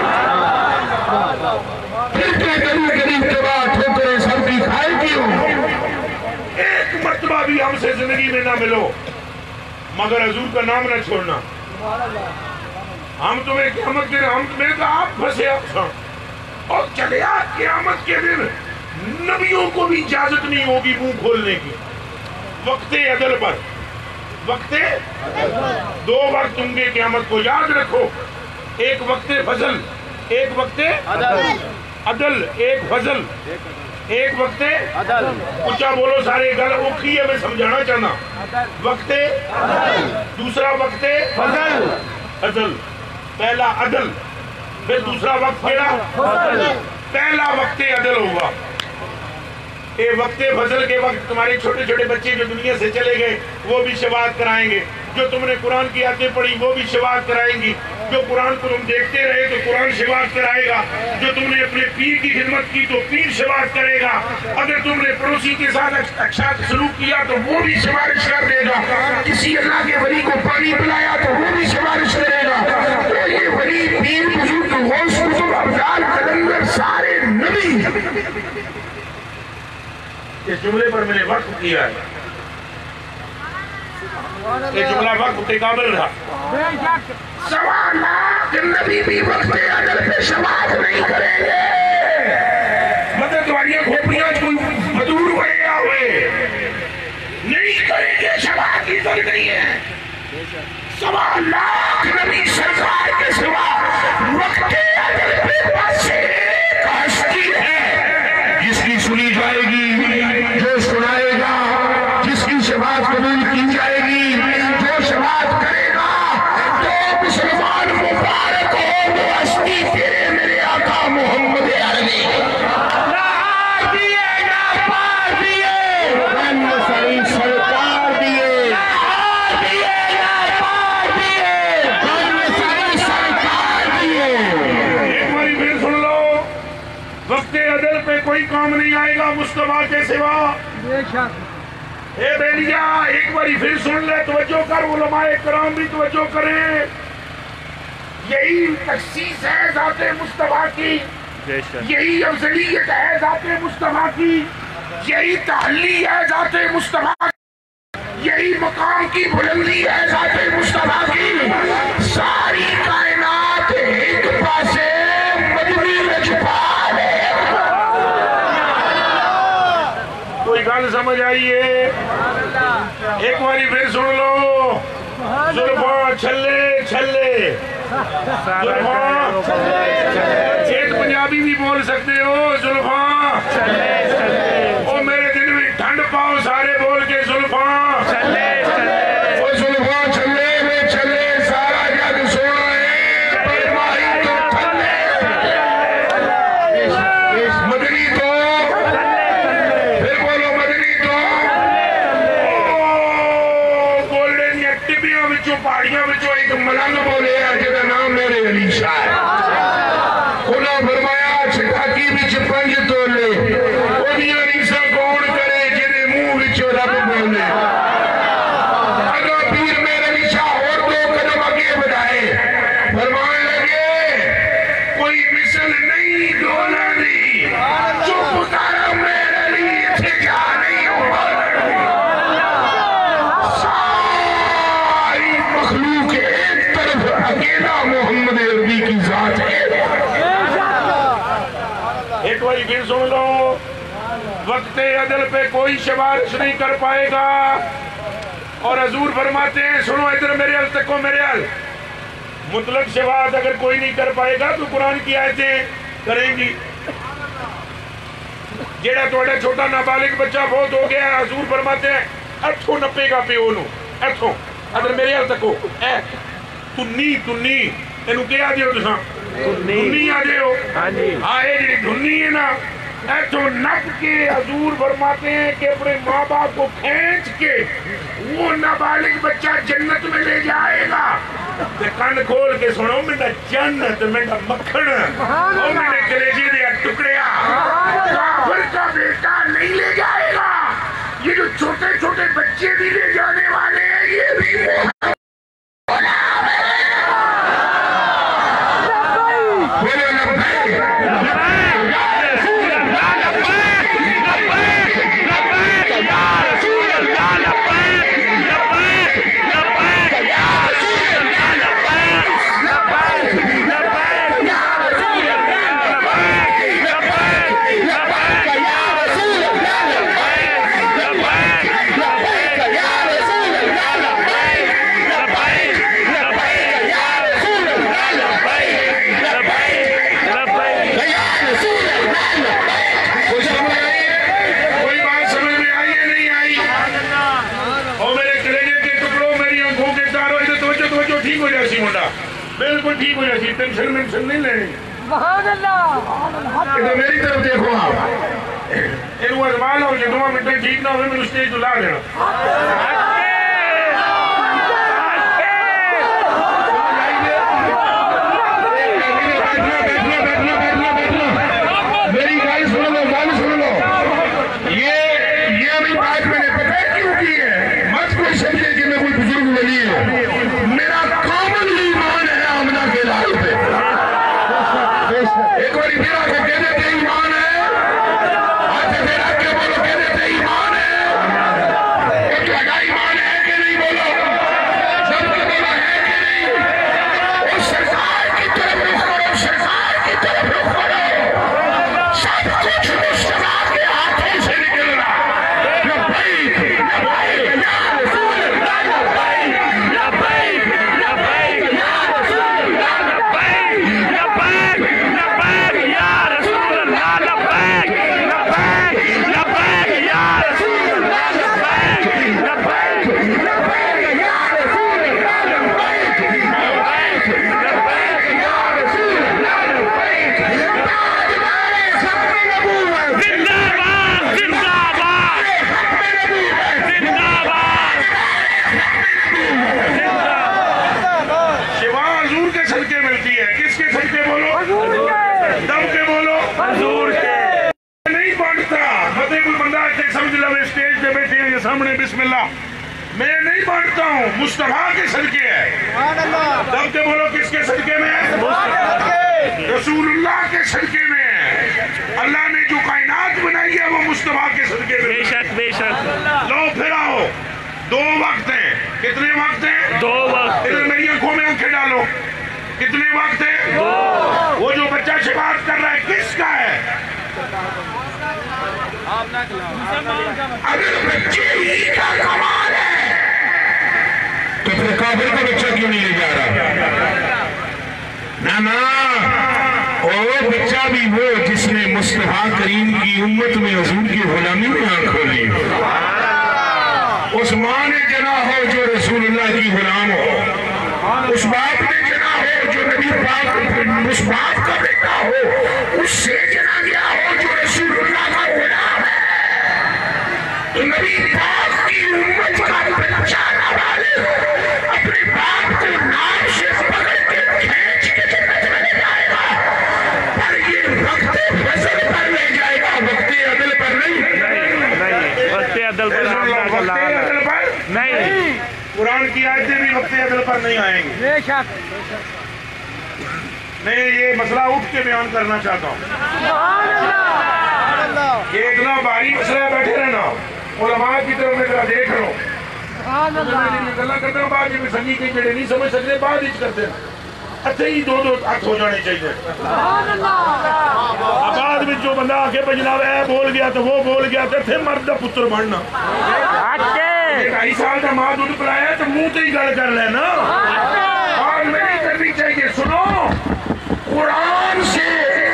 پھر کے گلی گلی اتباع ٹھوکریں سب کی کھائے کیوں ایک مرتبہ بھی ہم سے زندگی میں نہ ملو مگر حضور کا نام نہ چھوڑنا ہم تمہیں قیامت دن ہم تمہیں تو آپ پھنسے اور چلیا قیامت کے دن نبیوں کو بھی اجازت نہیں ہوگی منہ کھولنے کی وقت عدل پر وقت دو وقت ہوں گے قیامت کو یاد رکھو ایک وقت فضل ایک وقت عدل ایک فضل ایک وقت عدل اچھا بولو سارے گل اوکھی ہے میں سمجھانا چاہنا وقت دوسرا وقت فضل عدل پہلا عدل پھر دوسرا وقت پہلا وقت عدل ہوگا اے وقت فضل کے وقت تمہارے چھوٹے چھوٹے بچے جو دنیا سے چلے گئے وہ بھی شفاعت کرائیں گے جو تم نے قرآن کی آیتیں پڑھی وہ بھی شفاعت کرائیں گی جو قرآن کو تم دیکھتے رہے تو قرآن شفاعت کرائے گا جو تم نے اپنے پیر کی خدمت کی تو پیر شفاعت کرے گا اگر تم نے پڑوسی کے ساتھ اچھا سلوک کیا تو وہ بھی سفارش کر دے گا کسی اللہ کے ولی کو پانی پلایا تو وہ بھی سفارش کرے گا تو یہ ولی پیر بزرگ غوث کتب ابدال قلندر سارے نبی اس جملے پر میں نے وقت کیا ہے یہ جملہ وقت کے قابل رہا سوا لاکھ نبی بھی وقت عدل پہ شفاعت نہیں کریں گے مدد والیاں کھوپڑیاں کوئی مدور ہوئے یا ہوئے نہیں کریں گے شفاعت کی ضرورت نہیں ہے سوا لاکھ نبی سرکار کے سوا وقت عدل پہ بس ایک ہستی ہے جس کی سنی جائے گی جو سنائے گا جس کی شفاعت قبول کی جائے گی جو شفاعت کرے گا تو مسلمان مبارک ہو وہ ہستی تیرے میرے آقا محمد عربی کوئی کام نہیں آئے گا مصطفیٰ کے سوا اے بیلیا ایک باری پھر سن لے توجہ کر علماء کرام بھی توجہ کریں یہی تخصیص ہے ذات مصطفیٰ کی یہی افضلیت ہے ذات مصطفیٰ کی یہی تحلی ہے ذات مصطفیٰ یہی مقام کی بلندی ہے ذات مصطفیٰ کی ساری کائنات ایک پاسے مدنی رجپال ہے گل سمجھ آئیے ایک باری پھر سن لو زلفاں چھلے چھلے زلفاں ایک پنجابی بھی بول سکتے ہو زلفاں او میرے دل میں ٹھنڈ پاؤ سارے بول کے زلفاں ٹبیاں وچوں پہاڑیاں وچوں ایک ملنگ بولے جہاں نام میرے علی شاہ ہے انہاں فرمایا چٹاکی وچ 5 تولے اودیاں ریساں کون کرے جہدے منہ وچوں رب بولے اگا پیر میرے علی شاہ اور 2 قدم اگے بڑھائے فرمان لگے کوئی مثل نہیں ڈولا دی چپ کر میرے علی اتھے جا نہیں ہو ساری مخلوق ایک طرف اکیلا محمد عربی کی ذات ہے ایک باری پھر سن لو وقت عدل پہ کوئی سفارش نہیں کر پائے گا اور حضور فرماتے ہیں سنو ادھر میرے حل تکو میرے حل مطلق شفاعت اگر کوئی نہیں کر پائے گا تو قرآن کی آیتیں کریں گی جیڑا توڑا چھوٹا نابالغ بچہ بہت ہو گیا حضور فرماتے ہیں اتھو نپے گا پیو نو اتھو ادھر میرے حل تکو تنی انہوں کیا دیو تساں دھنی آجے ہو آئے جی دھنی ہے نا ایتو نپ کے حضور فرماتے ہیں کہ اپنے ماں باپ کو کھینچ کے وہ نابالغ بچہ جنت میں لے جائے گا کان کھول کے سنو میرا جنت میرا مکھن اور میرے کلیجے دیا ٹکڑیا کافر کا بیٹا نہیں لے جائے گا یہ جو چھوٹے چھوٹے بچے بھی لے جانے والے ہیں یہ بھی بالکل ٹھیک ہو جاتی ٹینشن نہیں لینی میری طرف دیکھو آپ انہوں ازمان ہو جائے 2 منٹ ٹھیک نہ ہوئے میں اسٹیج تو لا دینا میری گالی سن لو یہ بھی بات میں نے پتہ کیوں کی ہے مت کوئی سمجھے کہ میں کوئی بزرگ ولی ہے میرا کامل ایمان ہے آمنہ کے لائے پہ ایک باری پھر آ کے کہہ دیتے ایمان ہے آج سے پھر آ کے بولو کہہ دیتے ایمان ہے ایک لگا ایمان ہے کہ نہیں بولو سب کو بولا ہے کہ نہیں اور سرکار کی طرف رخ کرو سرکار کی طرف رخ کرو سب کچھ مصطفیٰ کے ہاتھوں سے نکل رہا لبیک لبیک یا رسول اللہ لبیک لبیک لبیک یا رسول اللہ لبیک لبیک لبیک یا رسول اللہ لبیک لبیک لبیک یا رسول اللہ لبیک لبیک لبیک یا رسول اللہ لبیک لبیک لبیک یا رسول اللہ لبیک تاج مارے ختم نبوت زندہ باد زندہ باد ختم نبوت زندہ باد شفا حضور کے صدقے ملتی ہے کس کے صدقے بولو دم کے بولو حضور کے نہیں بانٹتا مطلب کوئی بندہ ایک سمجھ لو اسٹیج پہ بیٹھے ہیں یہ سامنے بسم اللہ میں نہیں بانٹتا ہوں مصطفیٰ کے صدقے ہے دم کے بولو کس کے صدقے میں رسول اللہ کے صدقے میں اللہ نے جو کائنات بنائی ہے وہ مصطفیٰ کے صدقے میں بے شک لو پھر آؤ 2 وقت ہیں کتنے وقت ہیں 2 وقت ادھر میری آنکھوں میں آنکھیں ڈالو کتنے وقت ہیں 2 وہ جو بچہ شفاعت کر رہا ہے کس کا ہے اگر بچے ہی کا کمال ہے تو پھر کافر کا بچہ کیوں نہیں لے جا رہا نا اور بچہ بھی وہ جس نے مصطفیٰ کریم کی امت میں حضور کی غلامی میں آنکھ کھولی اس ماں نے جنا ہو جو رسول اللہ کی غلام ہو اس باپ نے جنا ہو جو نبی پاک اس باپ کا بیٹا ہو اس سے جنا گیا ہو جو رسول اللہ کا غلام ہے تو نبی پاک کی امت کا بچہ نوالے ہو قرآن کی آیتیں بھی وقت عدل پر نہیں آئیں گی. بے شک. میں یہ مسئلہ اٹھ کے بیان کرنا چاہتا ہوں. یہ اتنا بھاری مسئلہ ہے, بیٹھے رہنا علماء کی طرف میں ذرا دیکھ لو. گلا کرتے ہیں بعد میں سنگی کے جڑے نہیں سمجھ سکتے بعد ہی کرتے ہیں. اچھے ہی دو ہاتھ ہو جانے چاہیے. بعد میں جو بندہ آ کے جناب ہے بول گیا تو وہ بول گیا تو پھر مرد کا پتر بننا. 2.5 سال کا ماں دودھ پلایا تو منہ تو ہی گل کر لینا. اور نہیں کرنی چاہیے. سنو, قرآن سے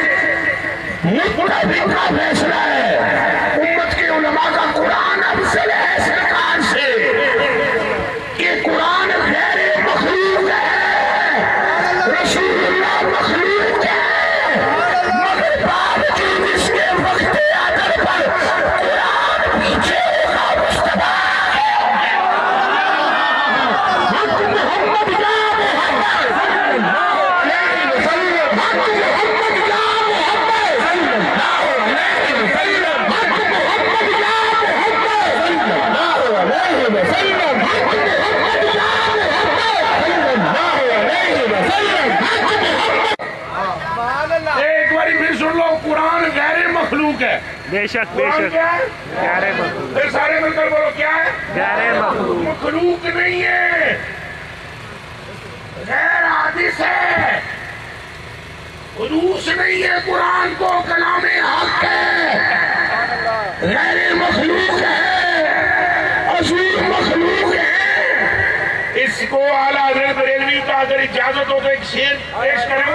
مطابق کا فیصلہ ہے. امت کے علماء کا قرآن افضل ہے سرکار سے کہ قرآن غیر مخلوق ہے, رسول اللہ مخلوق ہے, مگر باوجود اس کے وقت عدل پر قرآن پیچھے ہوگا مصطفیٰ ہے. حق محمد یا محمد, حق محمد یا محمد, حق محمد یا ایک باری پھر سن لو, قرآن غیر مخلوق ہے. بے شک بے شک. غیر مخلوق. پھر سارے مل کر بولو کیا ہے؟ غیر مخلوق. مخلوق نہیں ہے, غیر حادث ہے, حدوث نہیں ہے. قرآن کو کلام حق ہے, غیر مخلوق ہے, عظیم مخلوق ہے. اس کو اعلیٰ حضرت بریلوی کا اگر اجازت ہو تو ایک شعر پیش کریں.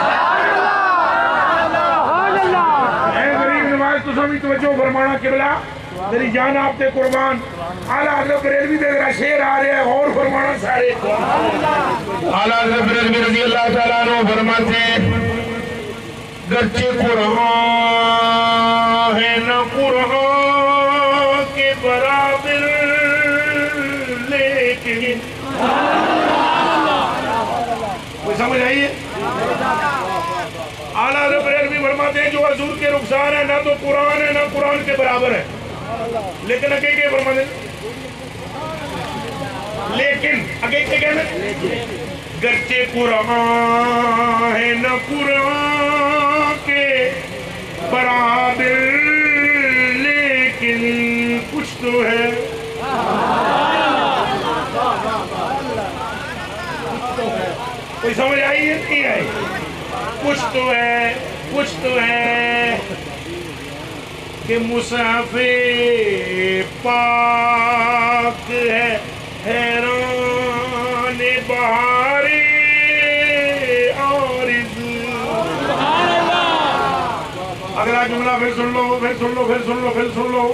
اے غریب نواز تو سبھی توجہ فرمانا قبلہ, میری جان آپ تے قربان. اعلیٰ حضرت بریلوی دے ذرا شعر آ رہے ہیں, غور فرمانا سارے. اعلیٰ حضرت بریلوی رضی اللہ تعالیٰ عنہ فرماتے ہیں, گرچہ قرآن ہے نہ قرآن کے برابر, لیکن کوئی سمجھ آئیے. اعلیٰ حضرت بریلوی فرماتے ہیں جو حضور کے رخسار ہے نہ تو قرآن ہے نہ قرآن کے برابر ہے, لیکن اگے کے فرماتے ہیں لیکن اگے کے کہنا گرچہ قرآن ہے نہ قرآن کے برابر, لیکن کچھ تو ہے. کوئی سمجھ آئی ہے نہیں آئی؟ کچھ تو ہے, کچھ تو ہے کہ مصحف پاک ہے حیران بہار عارض. اگلا جملہ پھر سن لو, پھر سن لو, پھر سن لو, پھر سن لو.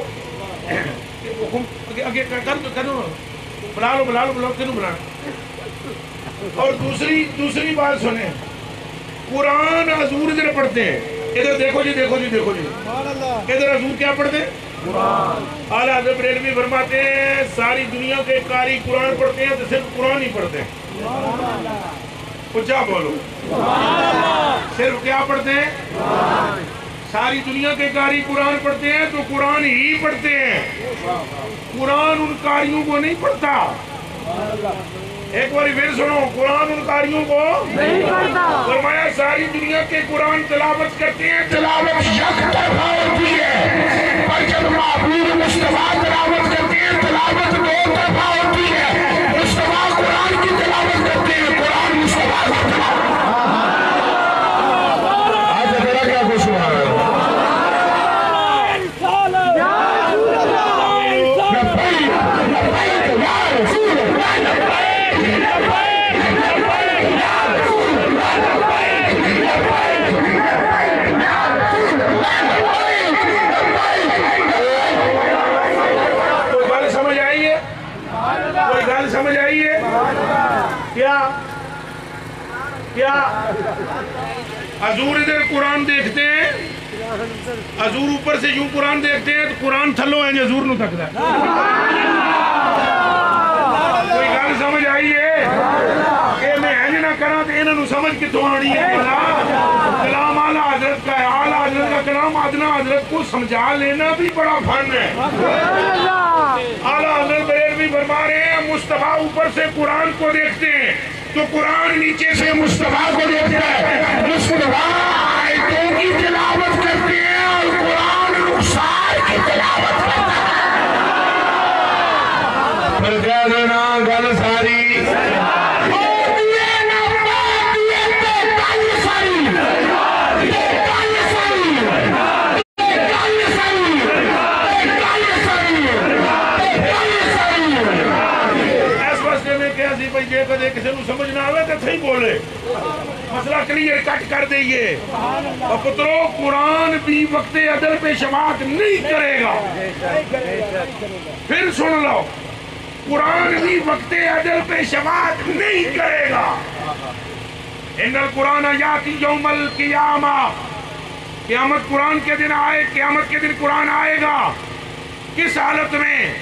آگے کر دو, بلا لو بلا لو بلا کیوں بلانا. اور دوسری بات سنیں, قرآن حضور ادھر پڑھتے ہیں. ادھر دیکھو جی, دیکھو جی, دیکھو جی, ادھر حضور کیا پڑھتے ہیں؟ قرآن. اعلیٰ حضرت بریلوی فرماتے ہیں ساری دنیا کے قاری قرآن پڑھتے ہیں تو صرف قرآن ہی پڑھتے ہیں. اچھا بولو, صرف کیا پڑھتے ہیں؟ ساری دنیا کے قاری قرآن پڑھتے ہیں تو قرآن ہی پڑھتے ہیں, قرآن ان قاریوں کو نہیں پڑھتا. ایک باری پھر سنو, قرآن ان قاریوں کو نہیں پڑھتا. فرمایا ساری دنیا کے قرآن تلاوت کرتے ہیں, تلاوت یک طرفہ ہوتی ہے, پر جب معبود مصطفیٰ تلاوت کرتے ہیں تلاوت 2 طرفہ ہوتی ہے. مصطفیٰ قرآن کی تلاوت کرتے ہیں, قرآن مصطفیٰ کو تلاوت. آج میرا کیا کچھ ہوا ہے؟ سمجھ آئیے کیا حضور ادھر قرآن دیکھتے ہیں, حضور اوپر سے یوں قرآن دیکھتے ہیں تو قرآن تھلو ہے حضور نو تکتا ہے. کوئی گل سمجھ آئیے کہ میں اینج نہ کرا تو انہوں سمجھ کتوں آنی ہے. کلام اعلیٰ حضرت کا ہے, اعلیٰ حضرت کا السلام ادنا حضرت کو سمجھا لینا بھی بڑا فن ہے. اعلیٰ حضرت بریلوی فرما رہے ہیں مصطفیٰ اوپر سے قرآن کو دیکھتے ہیں تو قرآن نیچے سے مصطفیٰ کو دیکھتا ہے. مصطفیٰ آیتوں کی تلاوت کرتے ہیں اور قرآن رخسار کی تلاوت کرتا ہے. پھر کہہ دینا گل ساری کسی کو سمجھ نہ آوے تو صحیح بولے مسئلہ کلیئر کٹ کر دئیے. اور پترو قرآن بھی وقت عدل پہ شفاعت نہیں کرے گا. پھر سن لو قرآن بھی وقت عدل پہ شفاعت نہیں کرے گا. ان القرآن یاتی یوم القیامہ قیامت قرآن کے دن آئے قیامت کے دن قرآن آئے گا. کس حالت میں؟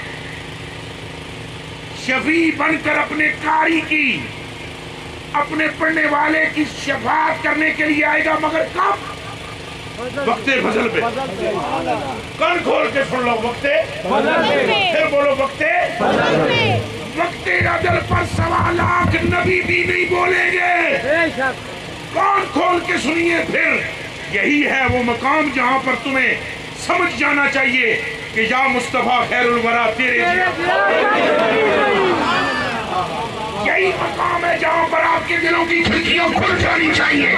شفیع بن کر اپنے قاری کی اپنے پڑھنے والے کی شفاعت کرنے کے لیے آئے گا. مگر کب؟ وقت فضل پہ. کان کھول کے سن لو وقت فضل پہ. پھر بولو وقت فضل پہ. وقت عدل پر 1.25 لاکھ نبی بھی نہیں بولیں گے. کان کھول کے سنیے. پھر یہی ہے وہ مقام جہاں پر تمہیں سمجھ جانا چاہیے کہ یا مصطفیٰ خیر الورا تیرے یہی مقام ہے جہاں پر آپ کے دلوں کی کھڑکیاں کھل جانی چاہیے.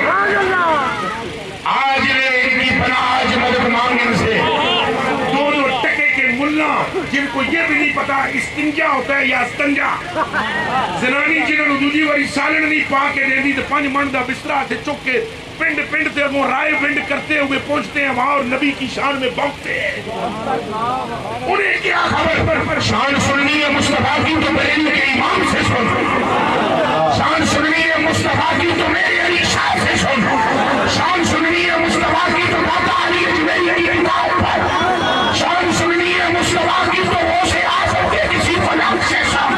آج ان کی پناہ مدد مانگن سے دونوں ٹکے کے ملا جن کو یہ بھی نہیں پتا استنجا ہوتا ہے یا استنجا زنانی جنہوں نے دوجی واری سالن نہیں پا کے دے دی تو 5 من دا بسترا سے چک کے پنڈ پنڈ سے وہ رائے پنڈ کرتے ہوئے پہنچتے ہیں وہاں اور نبی کی شان میں بھونکتے ہیں. انہیں کیا خبر؟ شان سننی ہے مصطفیٰ کی تو بریلوی کے امام سے سن. شان سننی ہے مصطفیٰ کی تو میرے علی شاہ سے سن. شان سننی ہے مصطفیٰ کی تو داتا علی اجمیری کی کتاب پر. شان سننی ہے مصطفیٰ کی تو وہ سے آزم کے کسی فلک سے سن.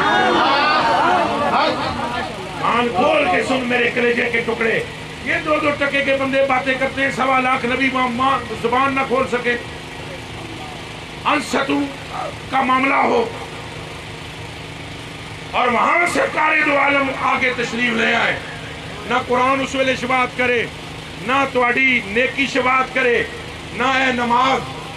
کان کھول کے سن میرے کلیجے کے ٹکڑے. یہ 2 ٹکے کے بندے باتیں کرتے ہیں 1.25 لاکھ نبی ماں زبان نہ کھول سکے. انستو کا معاملہ ہو اور وہاں سے سرکار دو عالم آگے تشریف لے آئے. نہ قرآن اس ویلے شفاعت کرے نہ تواڈی نیکی شفاعت کرے نہ ہے نماز.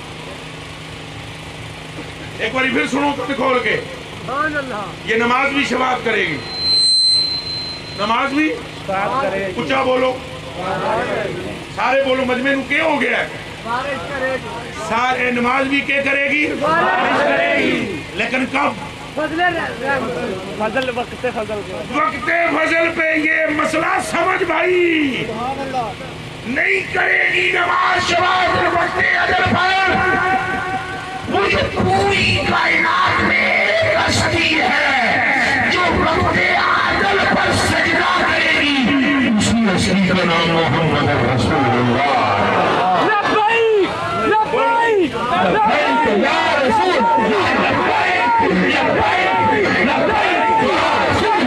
ایک باری پھر سنو تو کھول کے یہ نماز بھی شفاعت کرے گی. نماز بھی اچھا بولو سارے بولو مجمع نو کیا ہو گیا ہے؟ سارے نماز بھی کیا کرے گی؟ لیکن کب؟ فضل وقت فضل وقت فضل پہ. یہ مسئلہ سمجھ بھائی نہیں کرے گی نماز شفاعت وقت عدل پر. وہ جو پوری کائنات میں ایک ہستی ہے جو وقت عدل پر سجدہ کرے گی اسی ہستی کا نام محمد رسول اللہ. لبیک لبیک لبیک یا رسول لبیک لبیک لبیک یا رسول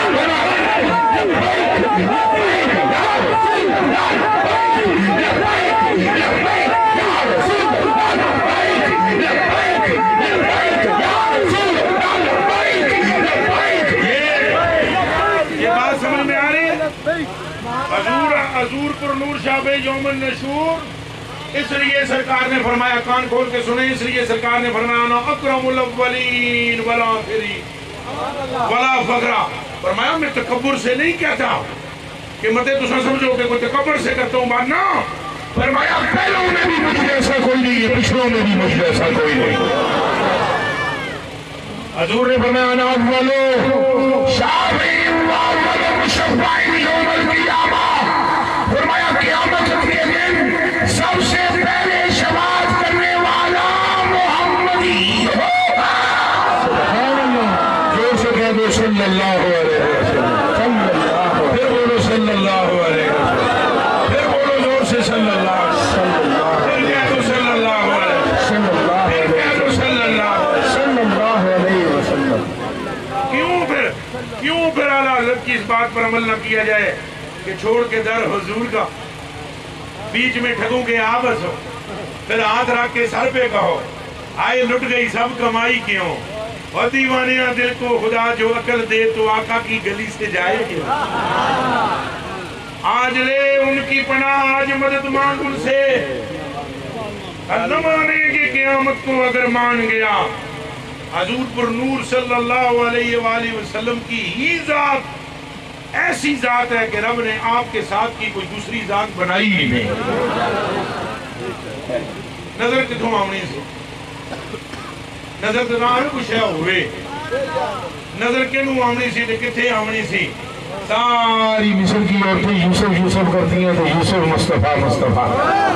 حضور پر نور شاب یوم النشور. اس لیے سرکار نے فرمایا کان کھول کے سنیں. اس لیے سرکار نے فرمایا انا اکرم الاولین والآخرین ولا فقرا. فرمایا میں تکبر سے نہیں کہتا کہ متے تسا سمجھو کہ کوئی تکبر سے کرتا ہوں بات نہ. فرمایا پہلوں میں بھی مجھ جیسا کوئی نہیں ہے پچھلوں میں بھی مجھ جیسا کوئی نہیں. حضور نے فرمایا انا اولو شافعین و اولو مشفعین یوم القیامہ. فرمایا قیامت کے دن سب سے پہلے شفاعت کرنے والا محمدی ہوگا. جو سے کہہ دو صلی اللہ علیہ وسلم. پھر بولو صلی اللہ علیہ وسلم. پھر بولو زور سے صلی اللہ علیہ وسلم. پھر کہہ دو صلی اللہ علیہ وسلم. پھر کہہ دو صلی اللہ علیہ وسلم. کیوں پھر اعلیٰ حضرت کی اس بات پر عمل نہ کیا جائے کہ چھوڑ کے در حضور کا بیچ میں ٹھگوں کے آبس ہو. پھر ہاتھ رکھ کے سر پہ کہو آئے لٹ گئی سب کمائی کیوں، اور دیوانیاں دل کو خدا جو عقل دے تو آقا کی گلی سے جائے کیوں۔ آج لے ان کی پناہ، آج مدد مانگ ان سے، نہ مانیں گے قیامت کو اگر مان گیا۔ حضور پر نور صلی اللہ علیہ وآلہ وسلم کی ہی ذات ایسی ذات ہے کہ رب نے آپ کے ساتھ کی کوئی دوسری ذات بنائی ہی نہیں۔ نظر کتوں آمنی سے، نظر تو نہ کچھ ہے ہوئے، نظر کنوں آمنی سی تو کتھے آمنی سی؟ ساری مصر کی عورتیں یوسف یوسف کرتی ہیں تو یوسف مصطفیٰ مصطفیٰ۔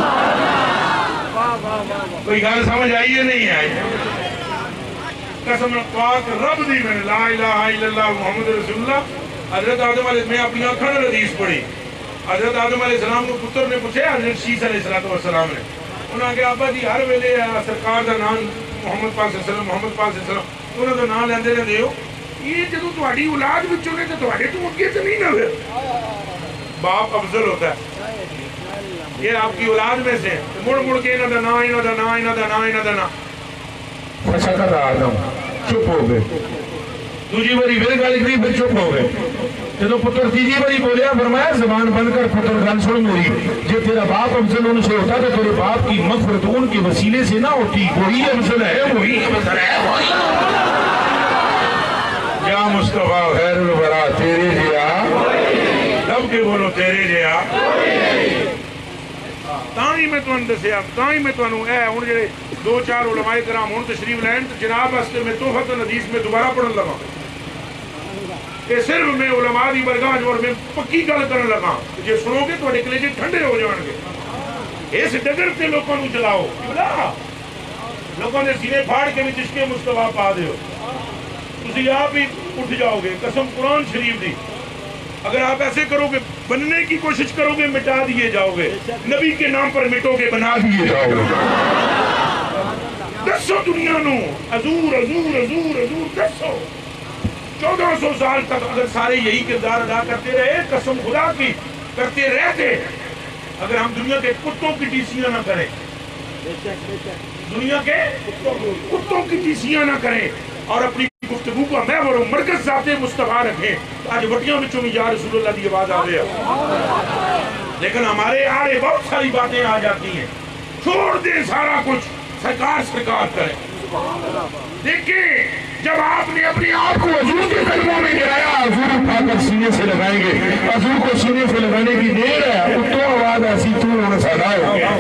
کوئی گال سمجھ آئی ہے نہیں آئی؟ قسم پاک رب دی میں لا الہ الا اللہ محمد رسول اللہ۔ حضرت آدم علیہ میں اپنی آنکھوں نے حدیث پڑھی، حضرت آدم علیہ السلام کو پتر نے پوچھے حضرت شیس علیہ السلام نے، انہوں نے کہا ابا جی ہر ویلے سرکار دا نام محمد پاک صلی اللہ علیہ وسلم محمد پاک صلی اللہ علیہ وسلم انہوں دا نام لیندے رہندے ہو، یہ جدو تہاڈی اولاد وچوں نے تے تہاڈے تو اگے تے نہیں نہ پھر باپ افضل ہوتا ہے، یہ آپ کی اولاد میں سے مڑ مڑ کے انہاں دا نام انہاں دا نام انہاں دا نام انہاں دا نام فسکت آدم چپ ہو گئے، دوجی باری پھر گل کری پھر چپ ہو گئے، جدو پتر تیجی باری بولیا فرمایا زبان بند کر پتر گل سن میری، جب تیرا باپ افضل ان سے ہوتا تو تیرے باپ کی مغفرت ان کے وسیلے سے نہ ہوتی، وہی افضل ہے وہی افضل ہے وہی۔ یا مصطفیٰ خیر الورا تیرے جیا دب کے بولو تیرے جیا، تاں میں تو اندسیا تاں میں تو انہوں اے ہون جڑے دو چار علماء کرام ہون تشریف لین تو جناب استے میں توفت الحدیث میں دوبارہ پڑھن لگا، کہ صرف میں علماء دی برگاہ جو اور میں پکی گل کرن لگا، جے سنو گے تو کلیجے ٹھنڈے ہو جان گے، اس ڈگر تے لوگوں نو چلاؤ، لوگوں نے سینے پھاڑ کے بھی عشق مصطفیٰ پا دیو، تسی آپ ہی اٹھ جاؤ گے، قسم قرآن شریف دی، اگر آپ ایسے کرو گے بننے کی کوشش کرو گے مٹا دیے جاؤ گے، نبی کے نام پر مٹو گے بنا دیے جاؤ گے۔ دسو دنیا نو حضور حضور حضور حضور دسو، 1400 سال تک اگر سارے یہی کردار ادا کرتے رہے، قسم خدا کی کرتے رہتے، اگر ہم دنیا کے کتوں کی ٹیسیاں نہ کریں، دنیا کے کتوں کی ٹیسیاں نہ کریں اور اپنی گفتگو کا محور و مرکز ذات مصطفیٰ رکھیں، آج وٹیاں بچوں میں یا رسول اللہ دی آواز آ گیا، لیکن ہمارے آڑے بہت ساری باتیں آ جاتی ہیں، چھوڑ دیں سارا کچھ، سرکار سرکار کریں۔ دیکھیں جب آپ نے اپنے آپ کو حضور کے قدموں میں گرایا، حضور اٹھا کر سینے سے لگائیں گے، حضور کو سینے سے لگانے کی دیر ہے، اتو آواز ایسی تو انہوں نے سادا ہو گیا۔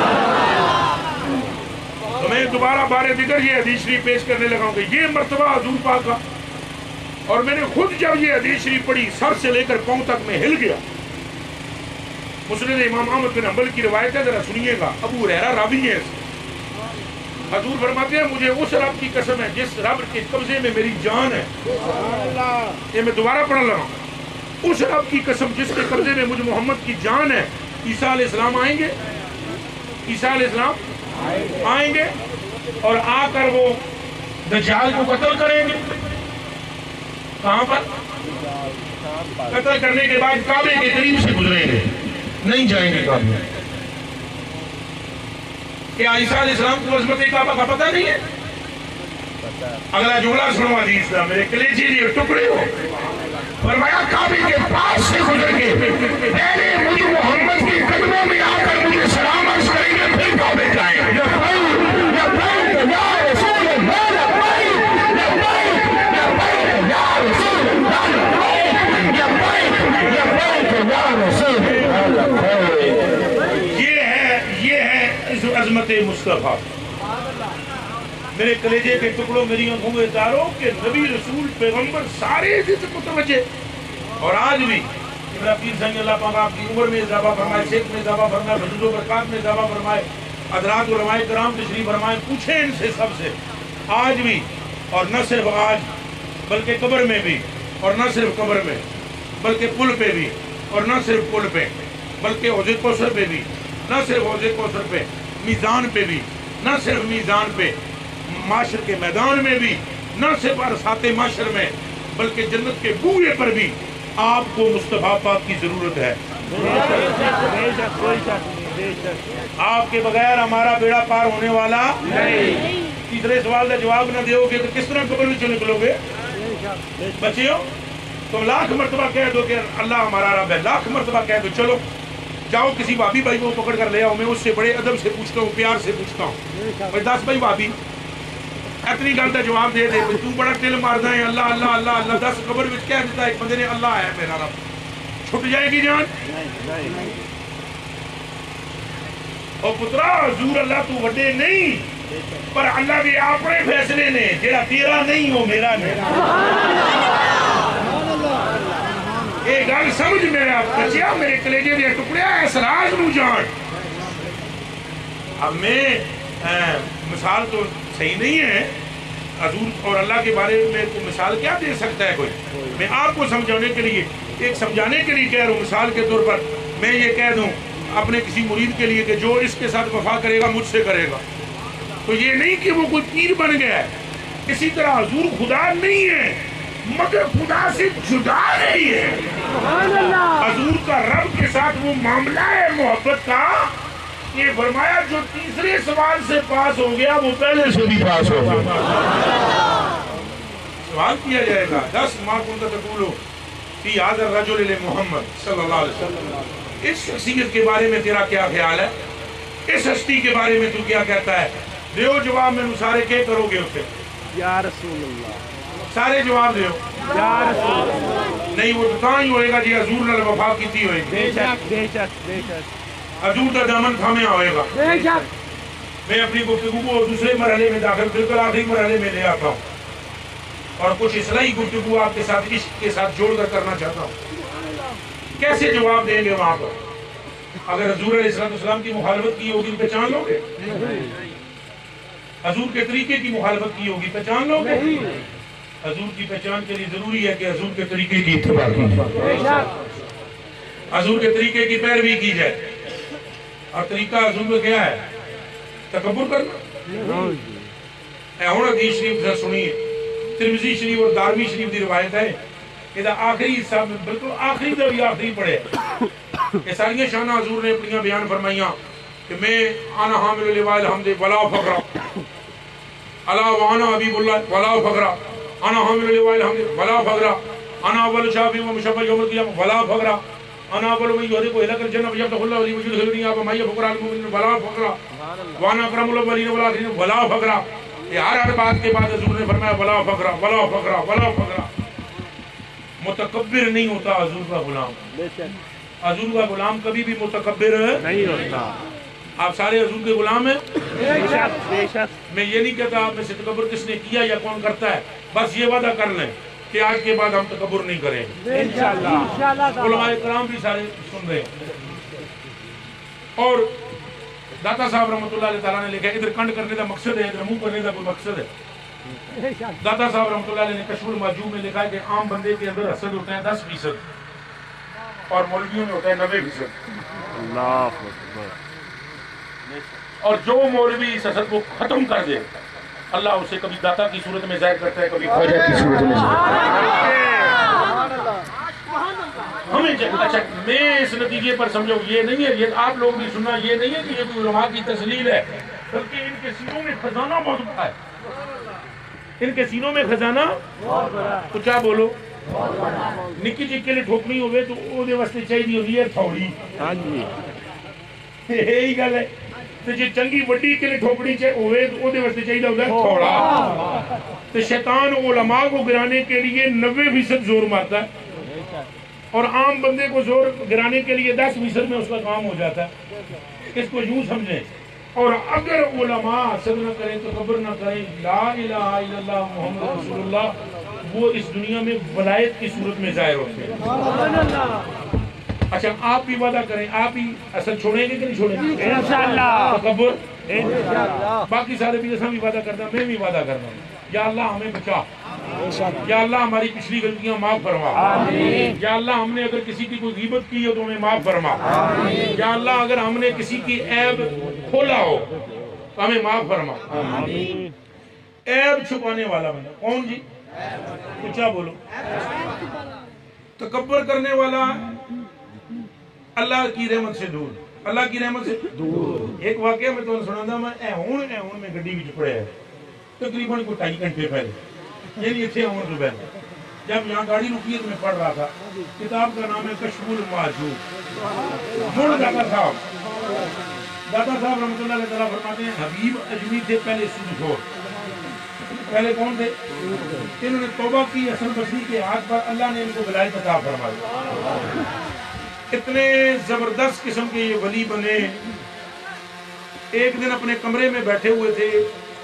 تو میں دوبارہ بارے دیگر یہ حدیث شریف پیش کرنے لگا ہوں کہ یہ مرتبہ حضور پاک کا، اور میں نے خود جب یہ حدیث شریف پڑھی سر سے لے کر پاؤں تک میں ہل گیا۔ مسند امام احمد بن حنبل کی روایت ہے، ذرا سنیے گا، ابو ہریرہ راوی ہے، حضور فرماتے ہیں مجھے اس رب کی قسم ہے جس رب کے قبضے میں میری جان ہے، یہ میں دوبارہ پڑھنے لگا، اس رب کی قسم جس کے قبضے میں مجھ محمد کی جان ہے، عیسیٰ علیہ السلام آئیں گے، عیسیٰ علیہ السلام آئیں گے اور آ کر وہ دجال کو قتل کریں گے، کہاں پر؟ قتل کرنے کے بعد کعبے کے قریب سے گزریں گے، نہیں جائیں گے کعبے۔ کیا عیسیٰ علیہ السلام کو عظمت کعبہ کا پتہ نہیں ہے؟ اگلا جملہ سنو حدیث کا، میرے کلیجے جی ٹکڑے ہو، فرمایا کعبے کے پاس سے گزر کے پہلے مجھ محمد کے قدموں میں آ کر مجھے سلام عرض کریں گے، پھر کعبے جائیں گے۔ یا رسول اللہ، یہ ہے عظمت مصطفیٰ۔ میرے کلیجے کے ٹکڑوں، میری آنکھوں کے اداروں کہ نبی رسول پیغمبر سارے جس کو توجہ، اور آج بھی ابراہیم سنگ اللہ پاک آپ کی عمر میں اضافہ فرمائے، صحت میں اضافہ فرمائے، فضل و برکات میں اضافہ فرمائے، حضرات علماء کرام تشریف فرمائے، پوچھیں ان سے سب سے، آج بھی، اور نہ صرف آج بلکہ قبر میں بھی، اور نہ صرف قبر میں بلکہ پل پہ بھی، اور نہ صرف پل پہ بلکہ حوض کوثر پہ بھی، نہ صرف حوض کوثر پہ، میزان پہ بھی، نہ صرف میزان پہ، معاشر کے میدان میں بھی، نہ صرف عرصات معاشر میں بلکہ جنت کے بوئے پر بھی آپ کو مصطفیٰ پاک کی ضرورت ہے۔ آپ کے بغیر ہمارا بیڑا پار ہونے والا نہیں. تیسرے سوال کا جواب نہ دیو گے تو کس طرح قبر میں نکلو گے؟ بچے ہو تم لاکھ مرتبہ کہہ دو کہ اللہ ہمارا رب ہے، لاکھ مرتبہ کہہ دو، چلو جاؤ کسی بھابی بھائی کو پکڑ کر لے آؤ، میں اس سے بڑے ادب سے پوچھتا ہوں، پیار سے پوچھتا ہوں، بھائی 10 بھائی بھابی اتنی گل کا جواب دے دے، تو بڑا دل ماردا ہے اللہ اللہ اللہ اللہ، 10 قبر میں کہہ دیتا ہے ایک بندے نے اللہ ہے میرا رب، چھٹ جائے گی جان؟ اور پترا حضور اللہ تو وڈے نہیں، پر اللہ کے اپنے فیصلے نے، جیڑا تیرا نہیں وہ میرا نہیں. ایک گل سمجھ میرا بچیا، میرے کلیجے دے ٹکڑے اس راز نو جان. اب میں مثال تو صحیح نہیں ہے، حضور اور اللہ کے بارے میں کو مثال کیا دے سکتا ہے کوئی؟ میں آپ کو سمجھانے کے لیے، ایک سمجھانے کے لیے کہہ رہا ہوں، مثال کے طور پر میں یہ کہہ دوں اپنے کسی مرید کے لیے کہ جو اس کے ساتھ وفا کرے گا مجھ سے کرے گا، تو یہ نہیں کہ وہ کوئی پیر بن گیا ہے. اسی طرح حضور خدا نہیں ہے مگر خدا سے جدا نہیں ہے. حضور کا رب کے ساتھ وہ معاملہ ہے محبت کا، یہ فرمایا جو تیسرے سوال سے پاس ہو گیا وہ پہلے سے بھی پاس ہو گیا. سوال کیا جائے گا 10 ما کنت تقول فی ھذا الرجل محمد صلی اللہ علیہ وسلم، اس شخصیت کے بارے میں تیرا کیا خیال ہے، اس ہستی کے بارے میں تو کیا کہتا ہے؟ دیو جواب، میں سارے کیا کرو گے اسے؟ یا رسول اللہ، سارے جواب دیو یا رسول اللہ. نہیں وہ تو ہی ہوئے گا جی حضور نے وفا کیتی ہوئے گی، بے شک بے شک بے شک، حضور کا دامن تھامیا ہوئے گا. بے شک. میں اپنی گفتگو کو دوسرے مرحلے میں داخل بالکل آخری مرحلے میں لے آتا ہوں اور کچھ اصلاحی گفتگو آپ کے ساتھ عشق کے ساتھ جوڑ کر کرنا چاہتا ہوں. کیسے جواب دیں گے وہاں پر؟ اگر حضور علیہ السلام کی مخالفت کی ہوگی پہچان لو گے؟ حضور کے طریقے کی مخالفت کی ہوگی پہچان لو گے؟ حضور کی پہچان کے لیے ضروری ہے کہ حضور کے طریقے کی اتباع کی جائے، حضور کے طریقے کی پیروی کی جائے. اور طریقہ حضور میں کیا ہے؟ تکبر کرنا. ہوں حدیث شریف سے سنیے، ترمذی شریف اور دارمی شریف کی روایت ہے، یہ آخری حصہ بالکل آخری دا بھی آخری پڑھے، یہ ساری شانہ حضور نے اپنی بیان فرمائیاں کہ میں انا حامل لواء الحمد ولا فخر الا وانا حبیب اللہ ولا فخر، انا حامل لواء الحمد ولا فخر، انا اول شافع و مشفع یوم القیامہ ولا فخر، انا اول من یہدی کو الى الجنہ یفتح اللہ علی وجود الدنیا و مای فخر المؤمن ولا فخر، وانا اکرم الاولین والآخرین ولا فخر. یہ ہر بات کے بعد حضور نے فرمایا ولا فخر ولا فخر ولا فخر. متکبر نہیں ہوتا حضور کا غلام، حضور کا غلام کبھی بھی متکبر نہیں ہوتا. آپ سارے حضور کے غلام ہیں، بے شک. میں یہ نہیں کہتا آپ میں سے تکبر کس نے کیا یا کون کرتا ہے، بس یہ وعدہ کر لیں کہ آج کے بعد ہم تکبر نہیں کریں گے انشاءاللہ. علماء کرام بھی سارے سن رہے ہیں. اور داتا صاحب رحمۃ اللہ علیہ تعالیٰ نے لکھا ہے ادھر کنڈ کرنے کا مقصد ہے، ادھر منہ کرنے کا کوئی مقصد ہے. داتا صاحب رحمۃ اللہ علیہ نے کشف المحجوب میں لکھا ہے کہ عام بندے کے اندر حسد ہوتا ہے 10% اور مولویوں میں ہوتا ہے 90%. اللہ اکبر. اور جو مولوی اس حسد کو ختم کر دے اللہ اسے کبھی داتا کی صورت میں ظاہر کرتا ہے، کبھی خواجہ کی صورت میں ہمیں. اچھا میں اس نتیجے پر سمجھو یہ نہیں ہے، یہ آپ لوگ بھی سننا، یہ نہیں ہے کہ یہ کوئی علماء کی تسلیل ہے، بلکہ ان کے سینوں میں خزانہ بہت بڑا ہے. ان کے سینوں میں خزانہ تو کیا بولو نکی جی کے لیے ٹھوکنی ہوئے تو وہ دے واسطے چاہیے ہوئی ہے تھوڑی. ہاں جی یہی گل ہے. تو جی چنگی وڈی کے لیے ٹھوکڑی ہوئے تو وہ دے واسطے چاہیے ہوگا تھوڑا. تو شیطان علماء کو گرانے کے لیے 90% زور مارتا ہے اور عام بندے کو زور گرانے کے لیے 10% میں اس کا کام ہو جاتا ہے. اس کو یوں سمجھیں. اور اگر علماء حسد نہ کریں تکبر نہ کریں لا الہ الا اللہ محمد رسول اللہ، وہ اس دنیا میں ولایت کی صورت میں ظاہر ہوتے ہیں. اچھا آپ بھی وعدہ کریں، آپ ہی اصل چھوڑیں گے کہ نہیں چھوڑیں گے انشاءاللہ؟ تکبر باقی سارے بھی جیسا بھی وعدہ کرنا، میں بھی وعدہ کرنا یا اللہ ہمیں بچا، یا اللہ ہماری پچھلی غلطیاں معاف فرما، یا اللہ ہم نے اگر کسی کی کوئی غیبت کی ہو تو ہمیں معاف فرما، یا اللہ اگر ہم نے کسی کی عیب کھولا ہو تو ہمیں معاف فرما. عیب چھپانے والا بندہ کون جی؟ کیا بولو؟ تکبر کرنے والا اللہ کی رحمت سے دور. اللہ کی رحمت سے ایک واقعہ میں تو سنا تھا، میں ہوں میں گڈی بھی چپڑے ہے تقریباً کوئی 2.5 گھنٹے پہلے، یعنی اتنے ہوں تو پہلے جب یہاں گاڑی رکی ہے تو میں پڑھ رہا تھا، کتاب کا نام ہے کشف المعجوب، مڑ داتا صاحب رحمۃ اللہ علیہ تعالیٰ فرماتے ہیں حبیب اجمی تھے پہلے سودخور، پہلے کون تھے؟ انہوں نے توبہ کی حسن بصری کے ہاتھ پر، اللہ نے ان کو ولایت عطا فرمائی، اتنے زبردست قسم کے یہ ولی بنے۔ ایک دن اپنے کمرے میں بیٹھے ہوئے تھے،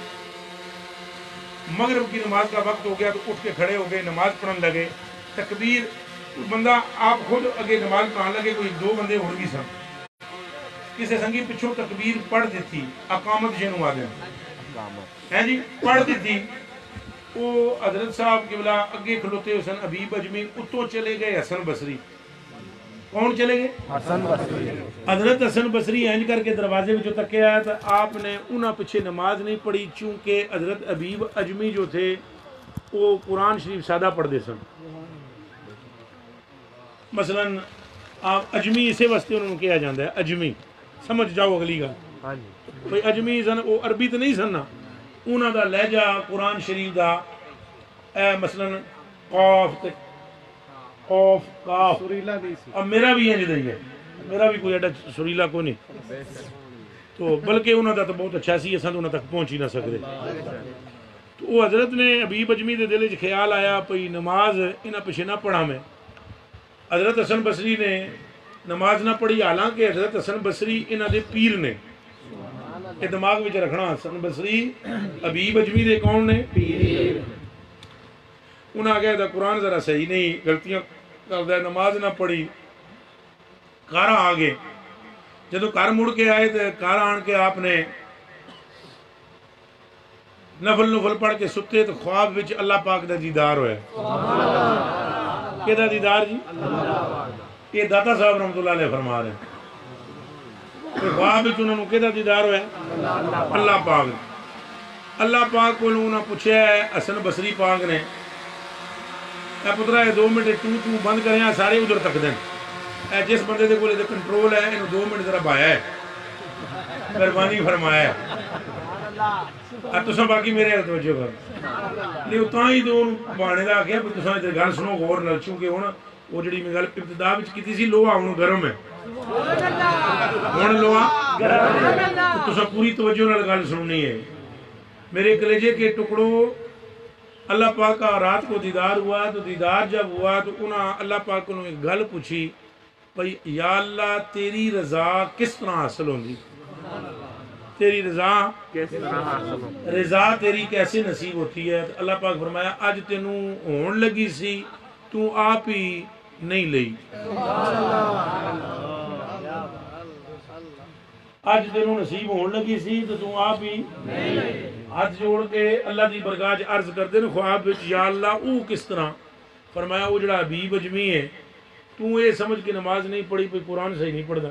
مغرب کی نماز کا وقت ہو گیا تو اٹھ کے کھڑے ہو گئے، نماز پڑھنے لگے، تکبیر، بندہ آپ خود اگے نماز پڑھنے لگے، کوئی 2 بندے اور بھی سن، کسی سنگی پچھو تکبیر پڑھ دیتی، اقامت جنو آ ہیں جی پڑھ دیتی، وہ حضرت صاحب قبلہ اگے کھلوتے حسن حبیب اجمی اتوں چلے گئے حسن بصری، کون چلے گئے؟ حسن بصری۔ حضرت حسن بصری اینج کر کے دروازے میں جو تکے آیا تھا، آپ نے انہاں پیچھے نماز نہیں پڑھی، چونکہ حضرت حبیب اجمی جو تھے وہ قرآن شریف سادہ پڑھ دے سن، مثلا آپ اجمی اسے واسطے انہوں نے کیا جاندہ ہے اجمی، سمجھ جاؤ اگلی گا، کوئی اجمی سن وہ عربی تو نہیں سننا، انہاں دا لہجہ قرآن شریف دا مثلا قاف قوف کاف، اب میرا بھی ہے جدہ ہے، میرا بھی کوئی ایڈا سریلا کو نہیں، تو بلکہ انہوں دا تو بہت اچھا سی، اساں تو انہوں تک پہنچ ہی نہ سکتے، تو وہ حضرت نے حبیب اجمی دے دل وچ خیال آیا پئی نماز انہاں پیچھے نہ پڑھا میں، حضرت حسن بصری نے نماز نہ پڑھی، حالانکہ حضرت حسن بصری انہاں دے پیر نے، یہ دماغ وچ رکھنا، حسن بصری حبیب اجمی دے کون نے؟ پیر۔ انہاں آگیا تھا قرآن ذرا صحیح نہیں، غلطیاں کردہ، نماز نہ پڑھی، کارا آگے، جدو کار مڑ کے آئے تو کارا آن کے آپ نے نفل پڑھ کے ستے تو خواب وچ اللہ پاک دا دیدار ہوئے، کہ دا دیدار جی؟ یہ داتا صاحب رحمۃ اللہ علیہ فرما رہے ہیں، خواب وچ انہوں نے کہ دا دیدار ہوئے؟ اللہ پاک۔ اللہ پاک کو انہوں نے پوچھا ہے حسن بصری پاک نے، اے پترا یہ 2 منٹ تو بند کریں، سارے ادھر تک دیں، اے جس بندے دے کولے کنٹرول ہے انہوں 2 منٹ ذرا بایا ہے، مہربانی فرمایا ہے، اب تساں باقی میرے حل توجہ کر لے، اتاں ہی تو بانے دا آکھیا کہ تساں ادھر گل سنو غور نال، چونکہ ہن وہ جڑی میں گل ابتدا وچ کیتی سی لوہا ہن گرم ہے، ہن لوہا گرم ہے، تساں پوری توجہ نال گل سننی ہے میرے کلیجے کے ٹکڑوں۔ اللہ پاک کا رات کو دیدار ہوا، تو دیدار جب ہوا تو انہاں اللہ پاک کو ایک گل پوچھی، بھئی یا اللہ تیری رضا کس طرح حاصل ہوندی، تیری رضا کیسے حاصل ہوندی، رضا تیری کیسے نصیب ہوتی ہے؟ تو اللہ پاک فرمایا اج تینوں ہون لگی سی تو آپ ہی نہیں لئی، اج تینوں نصیب ہون لگی سی تو آپ ہی نہیں لئی، ہاتھ جوڑ کے اللہ دی برگاہ عرض کردے نا خواب وچ، یا اللہ او کس طرح؟ فرمایا وہ جڑا حبیب اجمی ہے، تو یہ سمجھ کے نماز نہیں پڑھی، کوئی قرآن صحیح نہیں پڑھدا،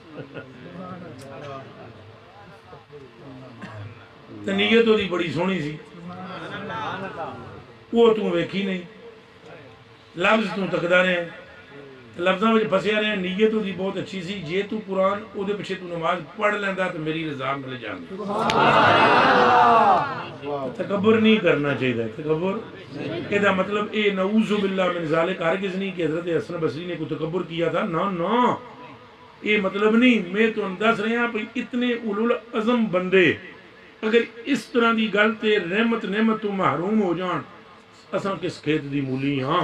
تے نیت دی بڑی سونی سی، وہ تو ویکھی نہیں، لفظ تو تکدا رہے، لفظاں وچ پھسیا رہے، نیت دی بہت اچھی سی، جے تو قرآن او دے پیچھے تو نماز پڑھ لیندا تو میری رضا مل جاندی۔ تکبر نہیں کرنا چاہیے، تکبر یہ دا مطلب اے نعوذ باللہ من ذالک ہرگز نہیں کہ حضرت حسن بصری نے کوئی تکبر کیا تھا، نا یہ مطلب نہیں، میں تو دس رہے ہیں اتنے اولوالعزم بندے اگر اس طرح دی گل تے رحمت نعمت تو محروم ہو جان، اساں کس کھیت دی مولی ہاں۔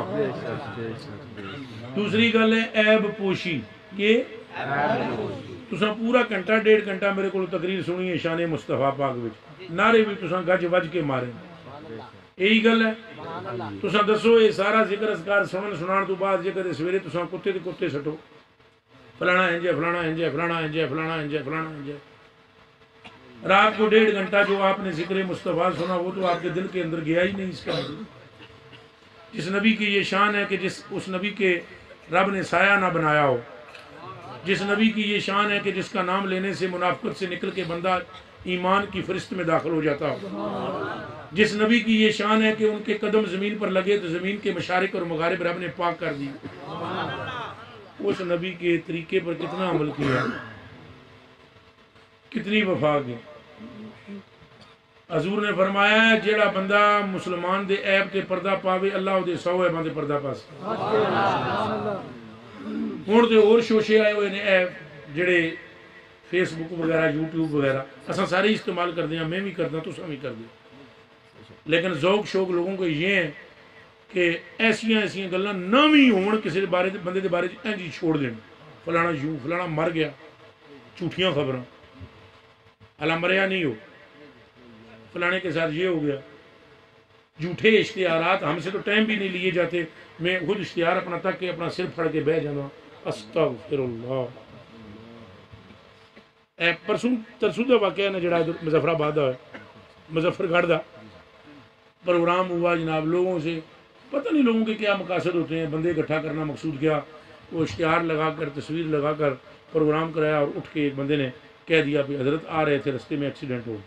دوسری گل ہے عیب پوشی، کہ تساں پورا گھنٹہ 1.5 گھنٹہ میرے کو تقریر سنی ہے شان مصطفیٰ پاک وچ، نعرے بھی تساں گج وج کے مارے، یہی گل ہے، تساں دسو یہ سارا ذکر اذکار سنان تو بعد جے کدے سویرے تساں کتے تے کتے سٹو، فلانا انجے فلانا انجے فلانا انجے فلانا انجے فلانا انجے، رات کو 1.5 گھنٹہ جو آپ نے ذکر مصطفیٰ سنا وہ تو آپ کے دل کے اندر گیا ہی نہیں، اس کا جس نبی کی یہ شان ہے کہ اس نبی کے رب نے سایہ نہ بنایا ہو، جس نبی کی یہ شان ہے کہ جس کا نام لینے سے منافقت سے نکل کے بندہ ایمان کی فرشت میں داخل ہو جاتا ہو، جس نبی کی یہ شان ہے کہ ان کے قدم زمین پر لگے تو زمین کے مشارق اور مغارب رب نے پاک کر دی، اس نبی کے طریقے پر کتنا عمل کیا، کتنی وفا کے حضور نے فرمایا ہے جیڑا بندہ مسلمان دے عیب تے پردہ پاوے اللہ دے 100 عیباں تے پردہ پاس ہن تے اور شوشے آئے ہوئے نے عیب جڑے فیس بک وغیرہ یوٹیوب وغیرہ اساں سارے استعمال کرتے ہیں، میں بھی کرتا تساں بھی کردے، لیکن ذوق شوق لوگوں کو یہ ہے کہ ایسیاں گلاں نہ بھی ہون کسی دے بارے بندے دے بارے انج ہی چھوڑ دین، فلانا یوں فلانا مر گیا، جھوٹیاں خبراں، اللہ مریا نہیں ہو، فلانے کے ساتھ یہ ہو گیا، جھوٹے اشتہارات، ہم سے تو ٹائم بھی نہیں لیے جاتے، میں خود اشتہار اپنا تک کے اپنا سر پھڑ کے بہ جانا، استغفر اللہ۔ پرسوں ترسوں دا واقعہ نا جڑا مظفر آباد دا ہے، مظفر گڑھ دا پروگرام ہوا جناب، لوگوں سے پتہ نہیں لوگوں کے کیا مقاصد ہوتے ہیں، بندے اکٹھا کرنا مقصود کیا، وہ اشتہار لگا کر تصویر لگا کر پروگرام کرایا، اور اٹھ کے ایک بندے نے کہہ دیا کہ حضرت آ رہے تھے رستے میں ایکسیڈنٹ ہو،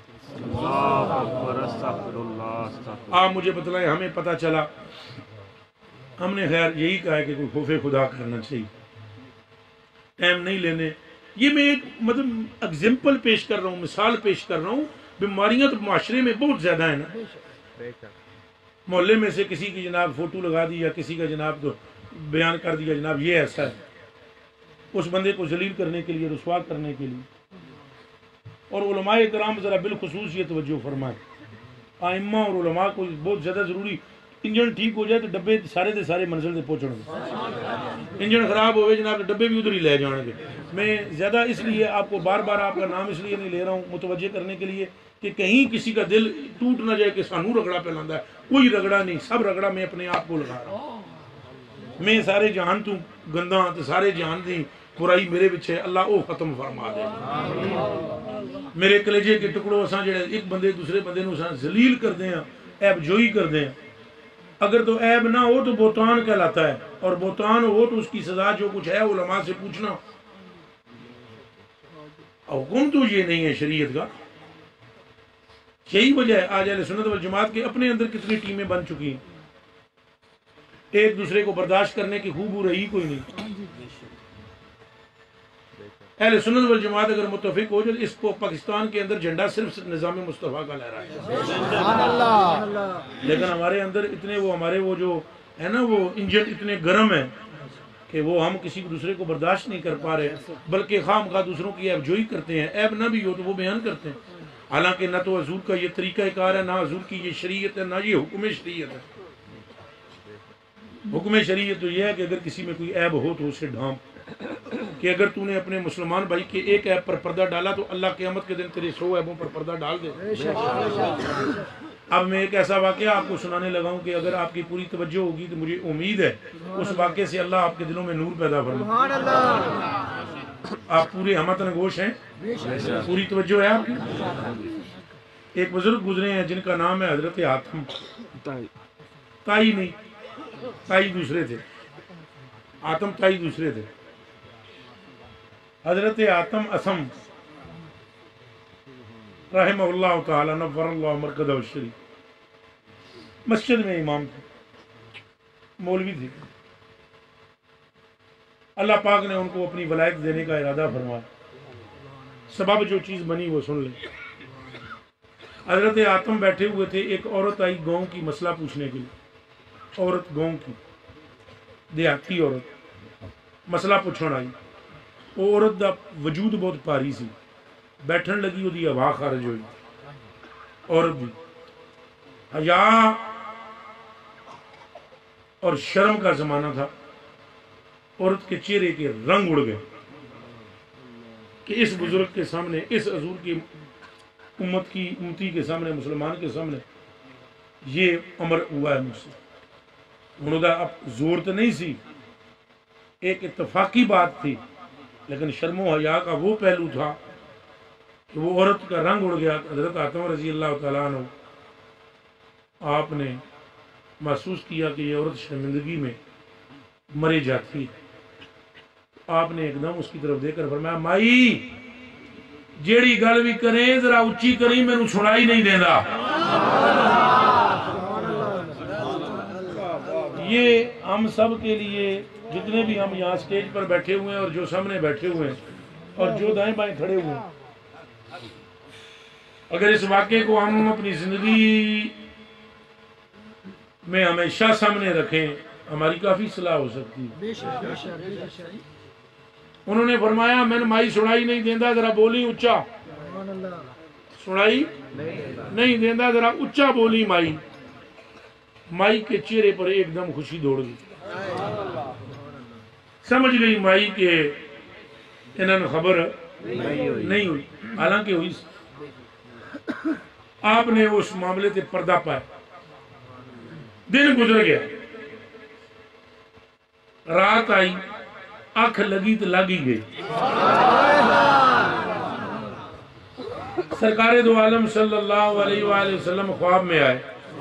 آپ مجھے بتلائیں، ہمیں پتہ چلا، ہم نے خیر یہی کہا ہے کہ کوئی خوف خدا کرنا چاہیے، ٹائم نہیں لینے، یہ میں ایک مطلب اگزامپل پیش کر رہا ہوں، مثال پیش کر رہا ہوں، بیماریاں تو معاشرے میں بہت زیادہ ہیں نا، محلے میں سے کسی کی جناب فوٹو لگا دی یا کسی کا جناب تو بیان کر دیا جناب یہ ایسا ہے، اس بندے کو ذلیل کرنے کے لیے، رسوا کرنے کے لیے، اور علماء کرام ذرا بالخصوص یہ توجہ فرمائیں، ائمہ اور علماء کو بہت زیادہ ضروری، انجن ٹھیک ہو جائے تو ڈبے سارے دے سارے منزل سے پہنچن گے، انجن خراب ہوئے جناب تو ڈبے بھی ادھر ہی لے جان گے۔ میں زیادہ اس لیے آپ کو بار بار آپ کا نام اس لیے نہیں لے رہا ہوں، متوجہ کرنے کے لیے کہ کہیں کسی کا دل ٹوٹ نہ جائے کہ سانو رگڑا پھیلاندا ہے، کوئی رگڑا نہیں، سب رگڑا میں اپنے آپ کو لگا رہا ہوں، میں سارے جہان تو گندہ تے سارے جہان دی برائی میرے وچ ہے، اللہ او ختم فرما دے، میرے کلیجے کے ٹکڑوں اساں جڑے ایک بندے دوسرے بندے نوں اساں ذلیل کردے ہیں، عیب جوئی کردے ہیں، اگر تو عیب نہ ہو تو بہتان کہلاتا ہے، اور بہتان ہو تو اس کی سزا جو کچھ ہے علماء سے پوچھنا، حکم تو یہ نہیں ہے شریعت کا، یہی وجہ ہے آج اہل سنت والجماعت کے اپنے اندر کتنی ٹیمیں بن چکی ہیں، ایک دوسرے کو برداشت کرنے کی خوب رہی کوئی نہیں، اہل سنت والجماعت اگر متفق ہو جائے اس کو پاکستان کے اندر جھنڈا صرف نظام مصطفیٰ کا لہرا ہے، لیکن ہمارے اندر اتنے ہمارے جو ہے نا وہ انجن اتنے گرم ہیں کہ وہ ہم کسی دوسرے کو برداشت نہیں کر پا رہے، بلکہ خام خواہ دوسروں کی عیب جوئی کرتے ہیں، عیب نہ بھی ہو تو وہ بیان کرتے ہیں، حالانکہ نہ تو حضور کا یہ طریقہ کار ہے، نہ حضور کی یہ شریعت ہے، نہ یہ حکم شریعت ہے۔ حکم شریعت تو یہ ہے کہ اگر کسی میں کوئی عیب ہو تو اسے ڈھانپ، کہ اگر تو نے اپنے مسلمان بھائی کے ایک عیب پر پردہ ڈالا تو اللہ قیامت کے دن تیرے 100 عیبوں پر پردہ ڈال دے۔ اب میں ایک ایسا واقعہ آپ کو سنانے لگا ہوں کہ اگر آپ کی پوری توجہ ہوگی تو مجھے امید ہے اس واقعے سے اللہ آپ کے دلوں میں نور پیدا فرمائے۔ آپ پورے ہمتن گوش ہیں، پوری توجہ ہے آپ کی۔ ایک بزرگ گزرے ہیں جن کا نام ہے حضرت حاتم، تائی نہیں، تائی دوسرے تھے، حاتم تائی دوسرے تھے، حضرت حاتم اسم رحمہ اللہ تعالی نور اللہ مرکزہ الشریف، مسجد میں امام تھے، مولوی تھے، اللہ پاک نے ان کو اپنی ولایت دینے کا ارادہ فرمایا، سبب جو چیز بنی وہ سن لیں۔ حضرت حاتم بیٹھے ہوئے تھے، ایک عورت آئی گاؤں کی مسئلہ پوچھنے کے لیے، عورت گاؤں کی دیہاتی عورت مسئلہ پوچھن آئی، وہ عورت دا وجود بہت پاری سی، بیٹھن لگی وہ دی ہوا خارج ہوئی، عورت بھی حیا اور شرم کا زمانہ تھا، عورت کے چہرے کے رنگ اڑ گئے کہ اس بزرگ کے سامنے، اس حضور کی امتی کے سامنے، مسلمان کے سامنے یہ امر ہوا ہے مجھ سے۔ انہوں نے اب زور تو نہیں سی، ایک اتفاقی بات تھی، لیکن شرم و حیا کا وہ پہلو تھا کہ وہ عورت کا رنگ اڑ گیا۔ حضرت حاتم رضی اللہ تعالیٰ عنہ آپ نے محسوس کیا کہ یہ عورت شرمندگی میں مرے جاتی ہے، آپ نے ایک دم اس کی طرف دیکھ کر فرمایا، مائی جیڑی گل بھی کریں ذرا اچھی کریں، میں نے سنائی نہیں دینا۔ یہ ہم سب کے لیے، جتنے بھی ہم یہاں سٹیج پر بیٹھے ہوئے ہیں اور جو سامنے بیٹھے ہوئے ہیں اور جو دائیں بائیں کھڑے ہوئے ہیں، اگر اس واقعے کو ہم اپنی زندگی میں ہمیشہ سامنے رکھیں ہماری کافی صلاح ہو سکتی ہے. انہوں نے فرمایا میں نے مائی سنائی نہیں دیندہ ذرا بولی اچھا سنائی نہیں دیندہ ذرا اچھا بولی مائی. مائی کے چہرے پر ایک دم خوشی دوڑ گئی. سمجھ گئی مائی کہ انہوں نے خبر نہیں ہوئی حالانکہ ہوئی. آپ نے اس معاملے سے پردہ پایا. دن گزر گیا رات آئی آنکھ لگی تو لگی گئی. سرکار دو عالم صلی اللہ علیہ وآلہ وسلم خواب میں آئے.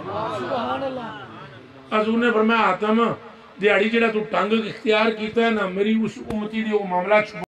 حضور نے فرمایا آتم دیہڑی جڑا تو ٹنگ اختیار کیتا ہے نا میری اس امتی دے وہ معاملہ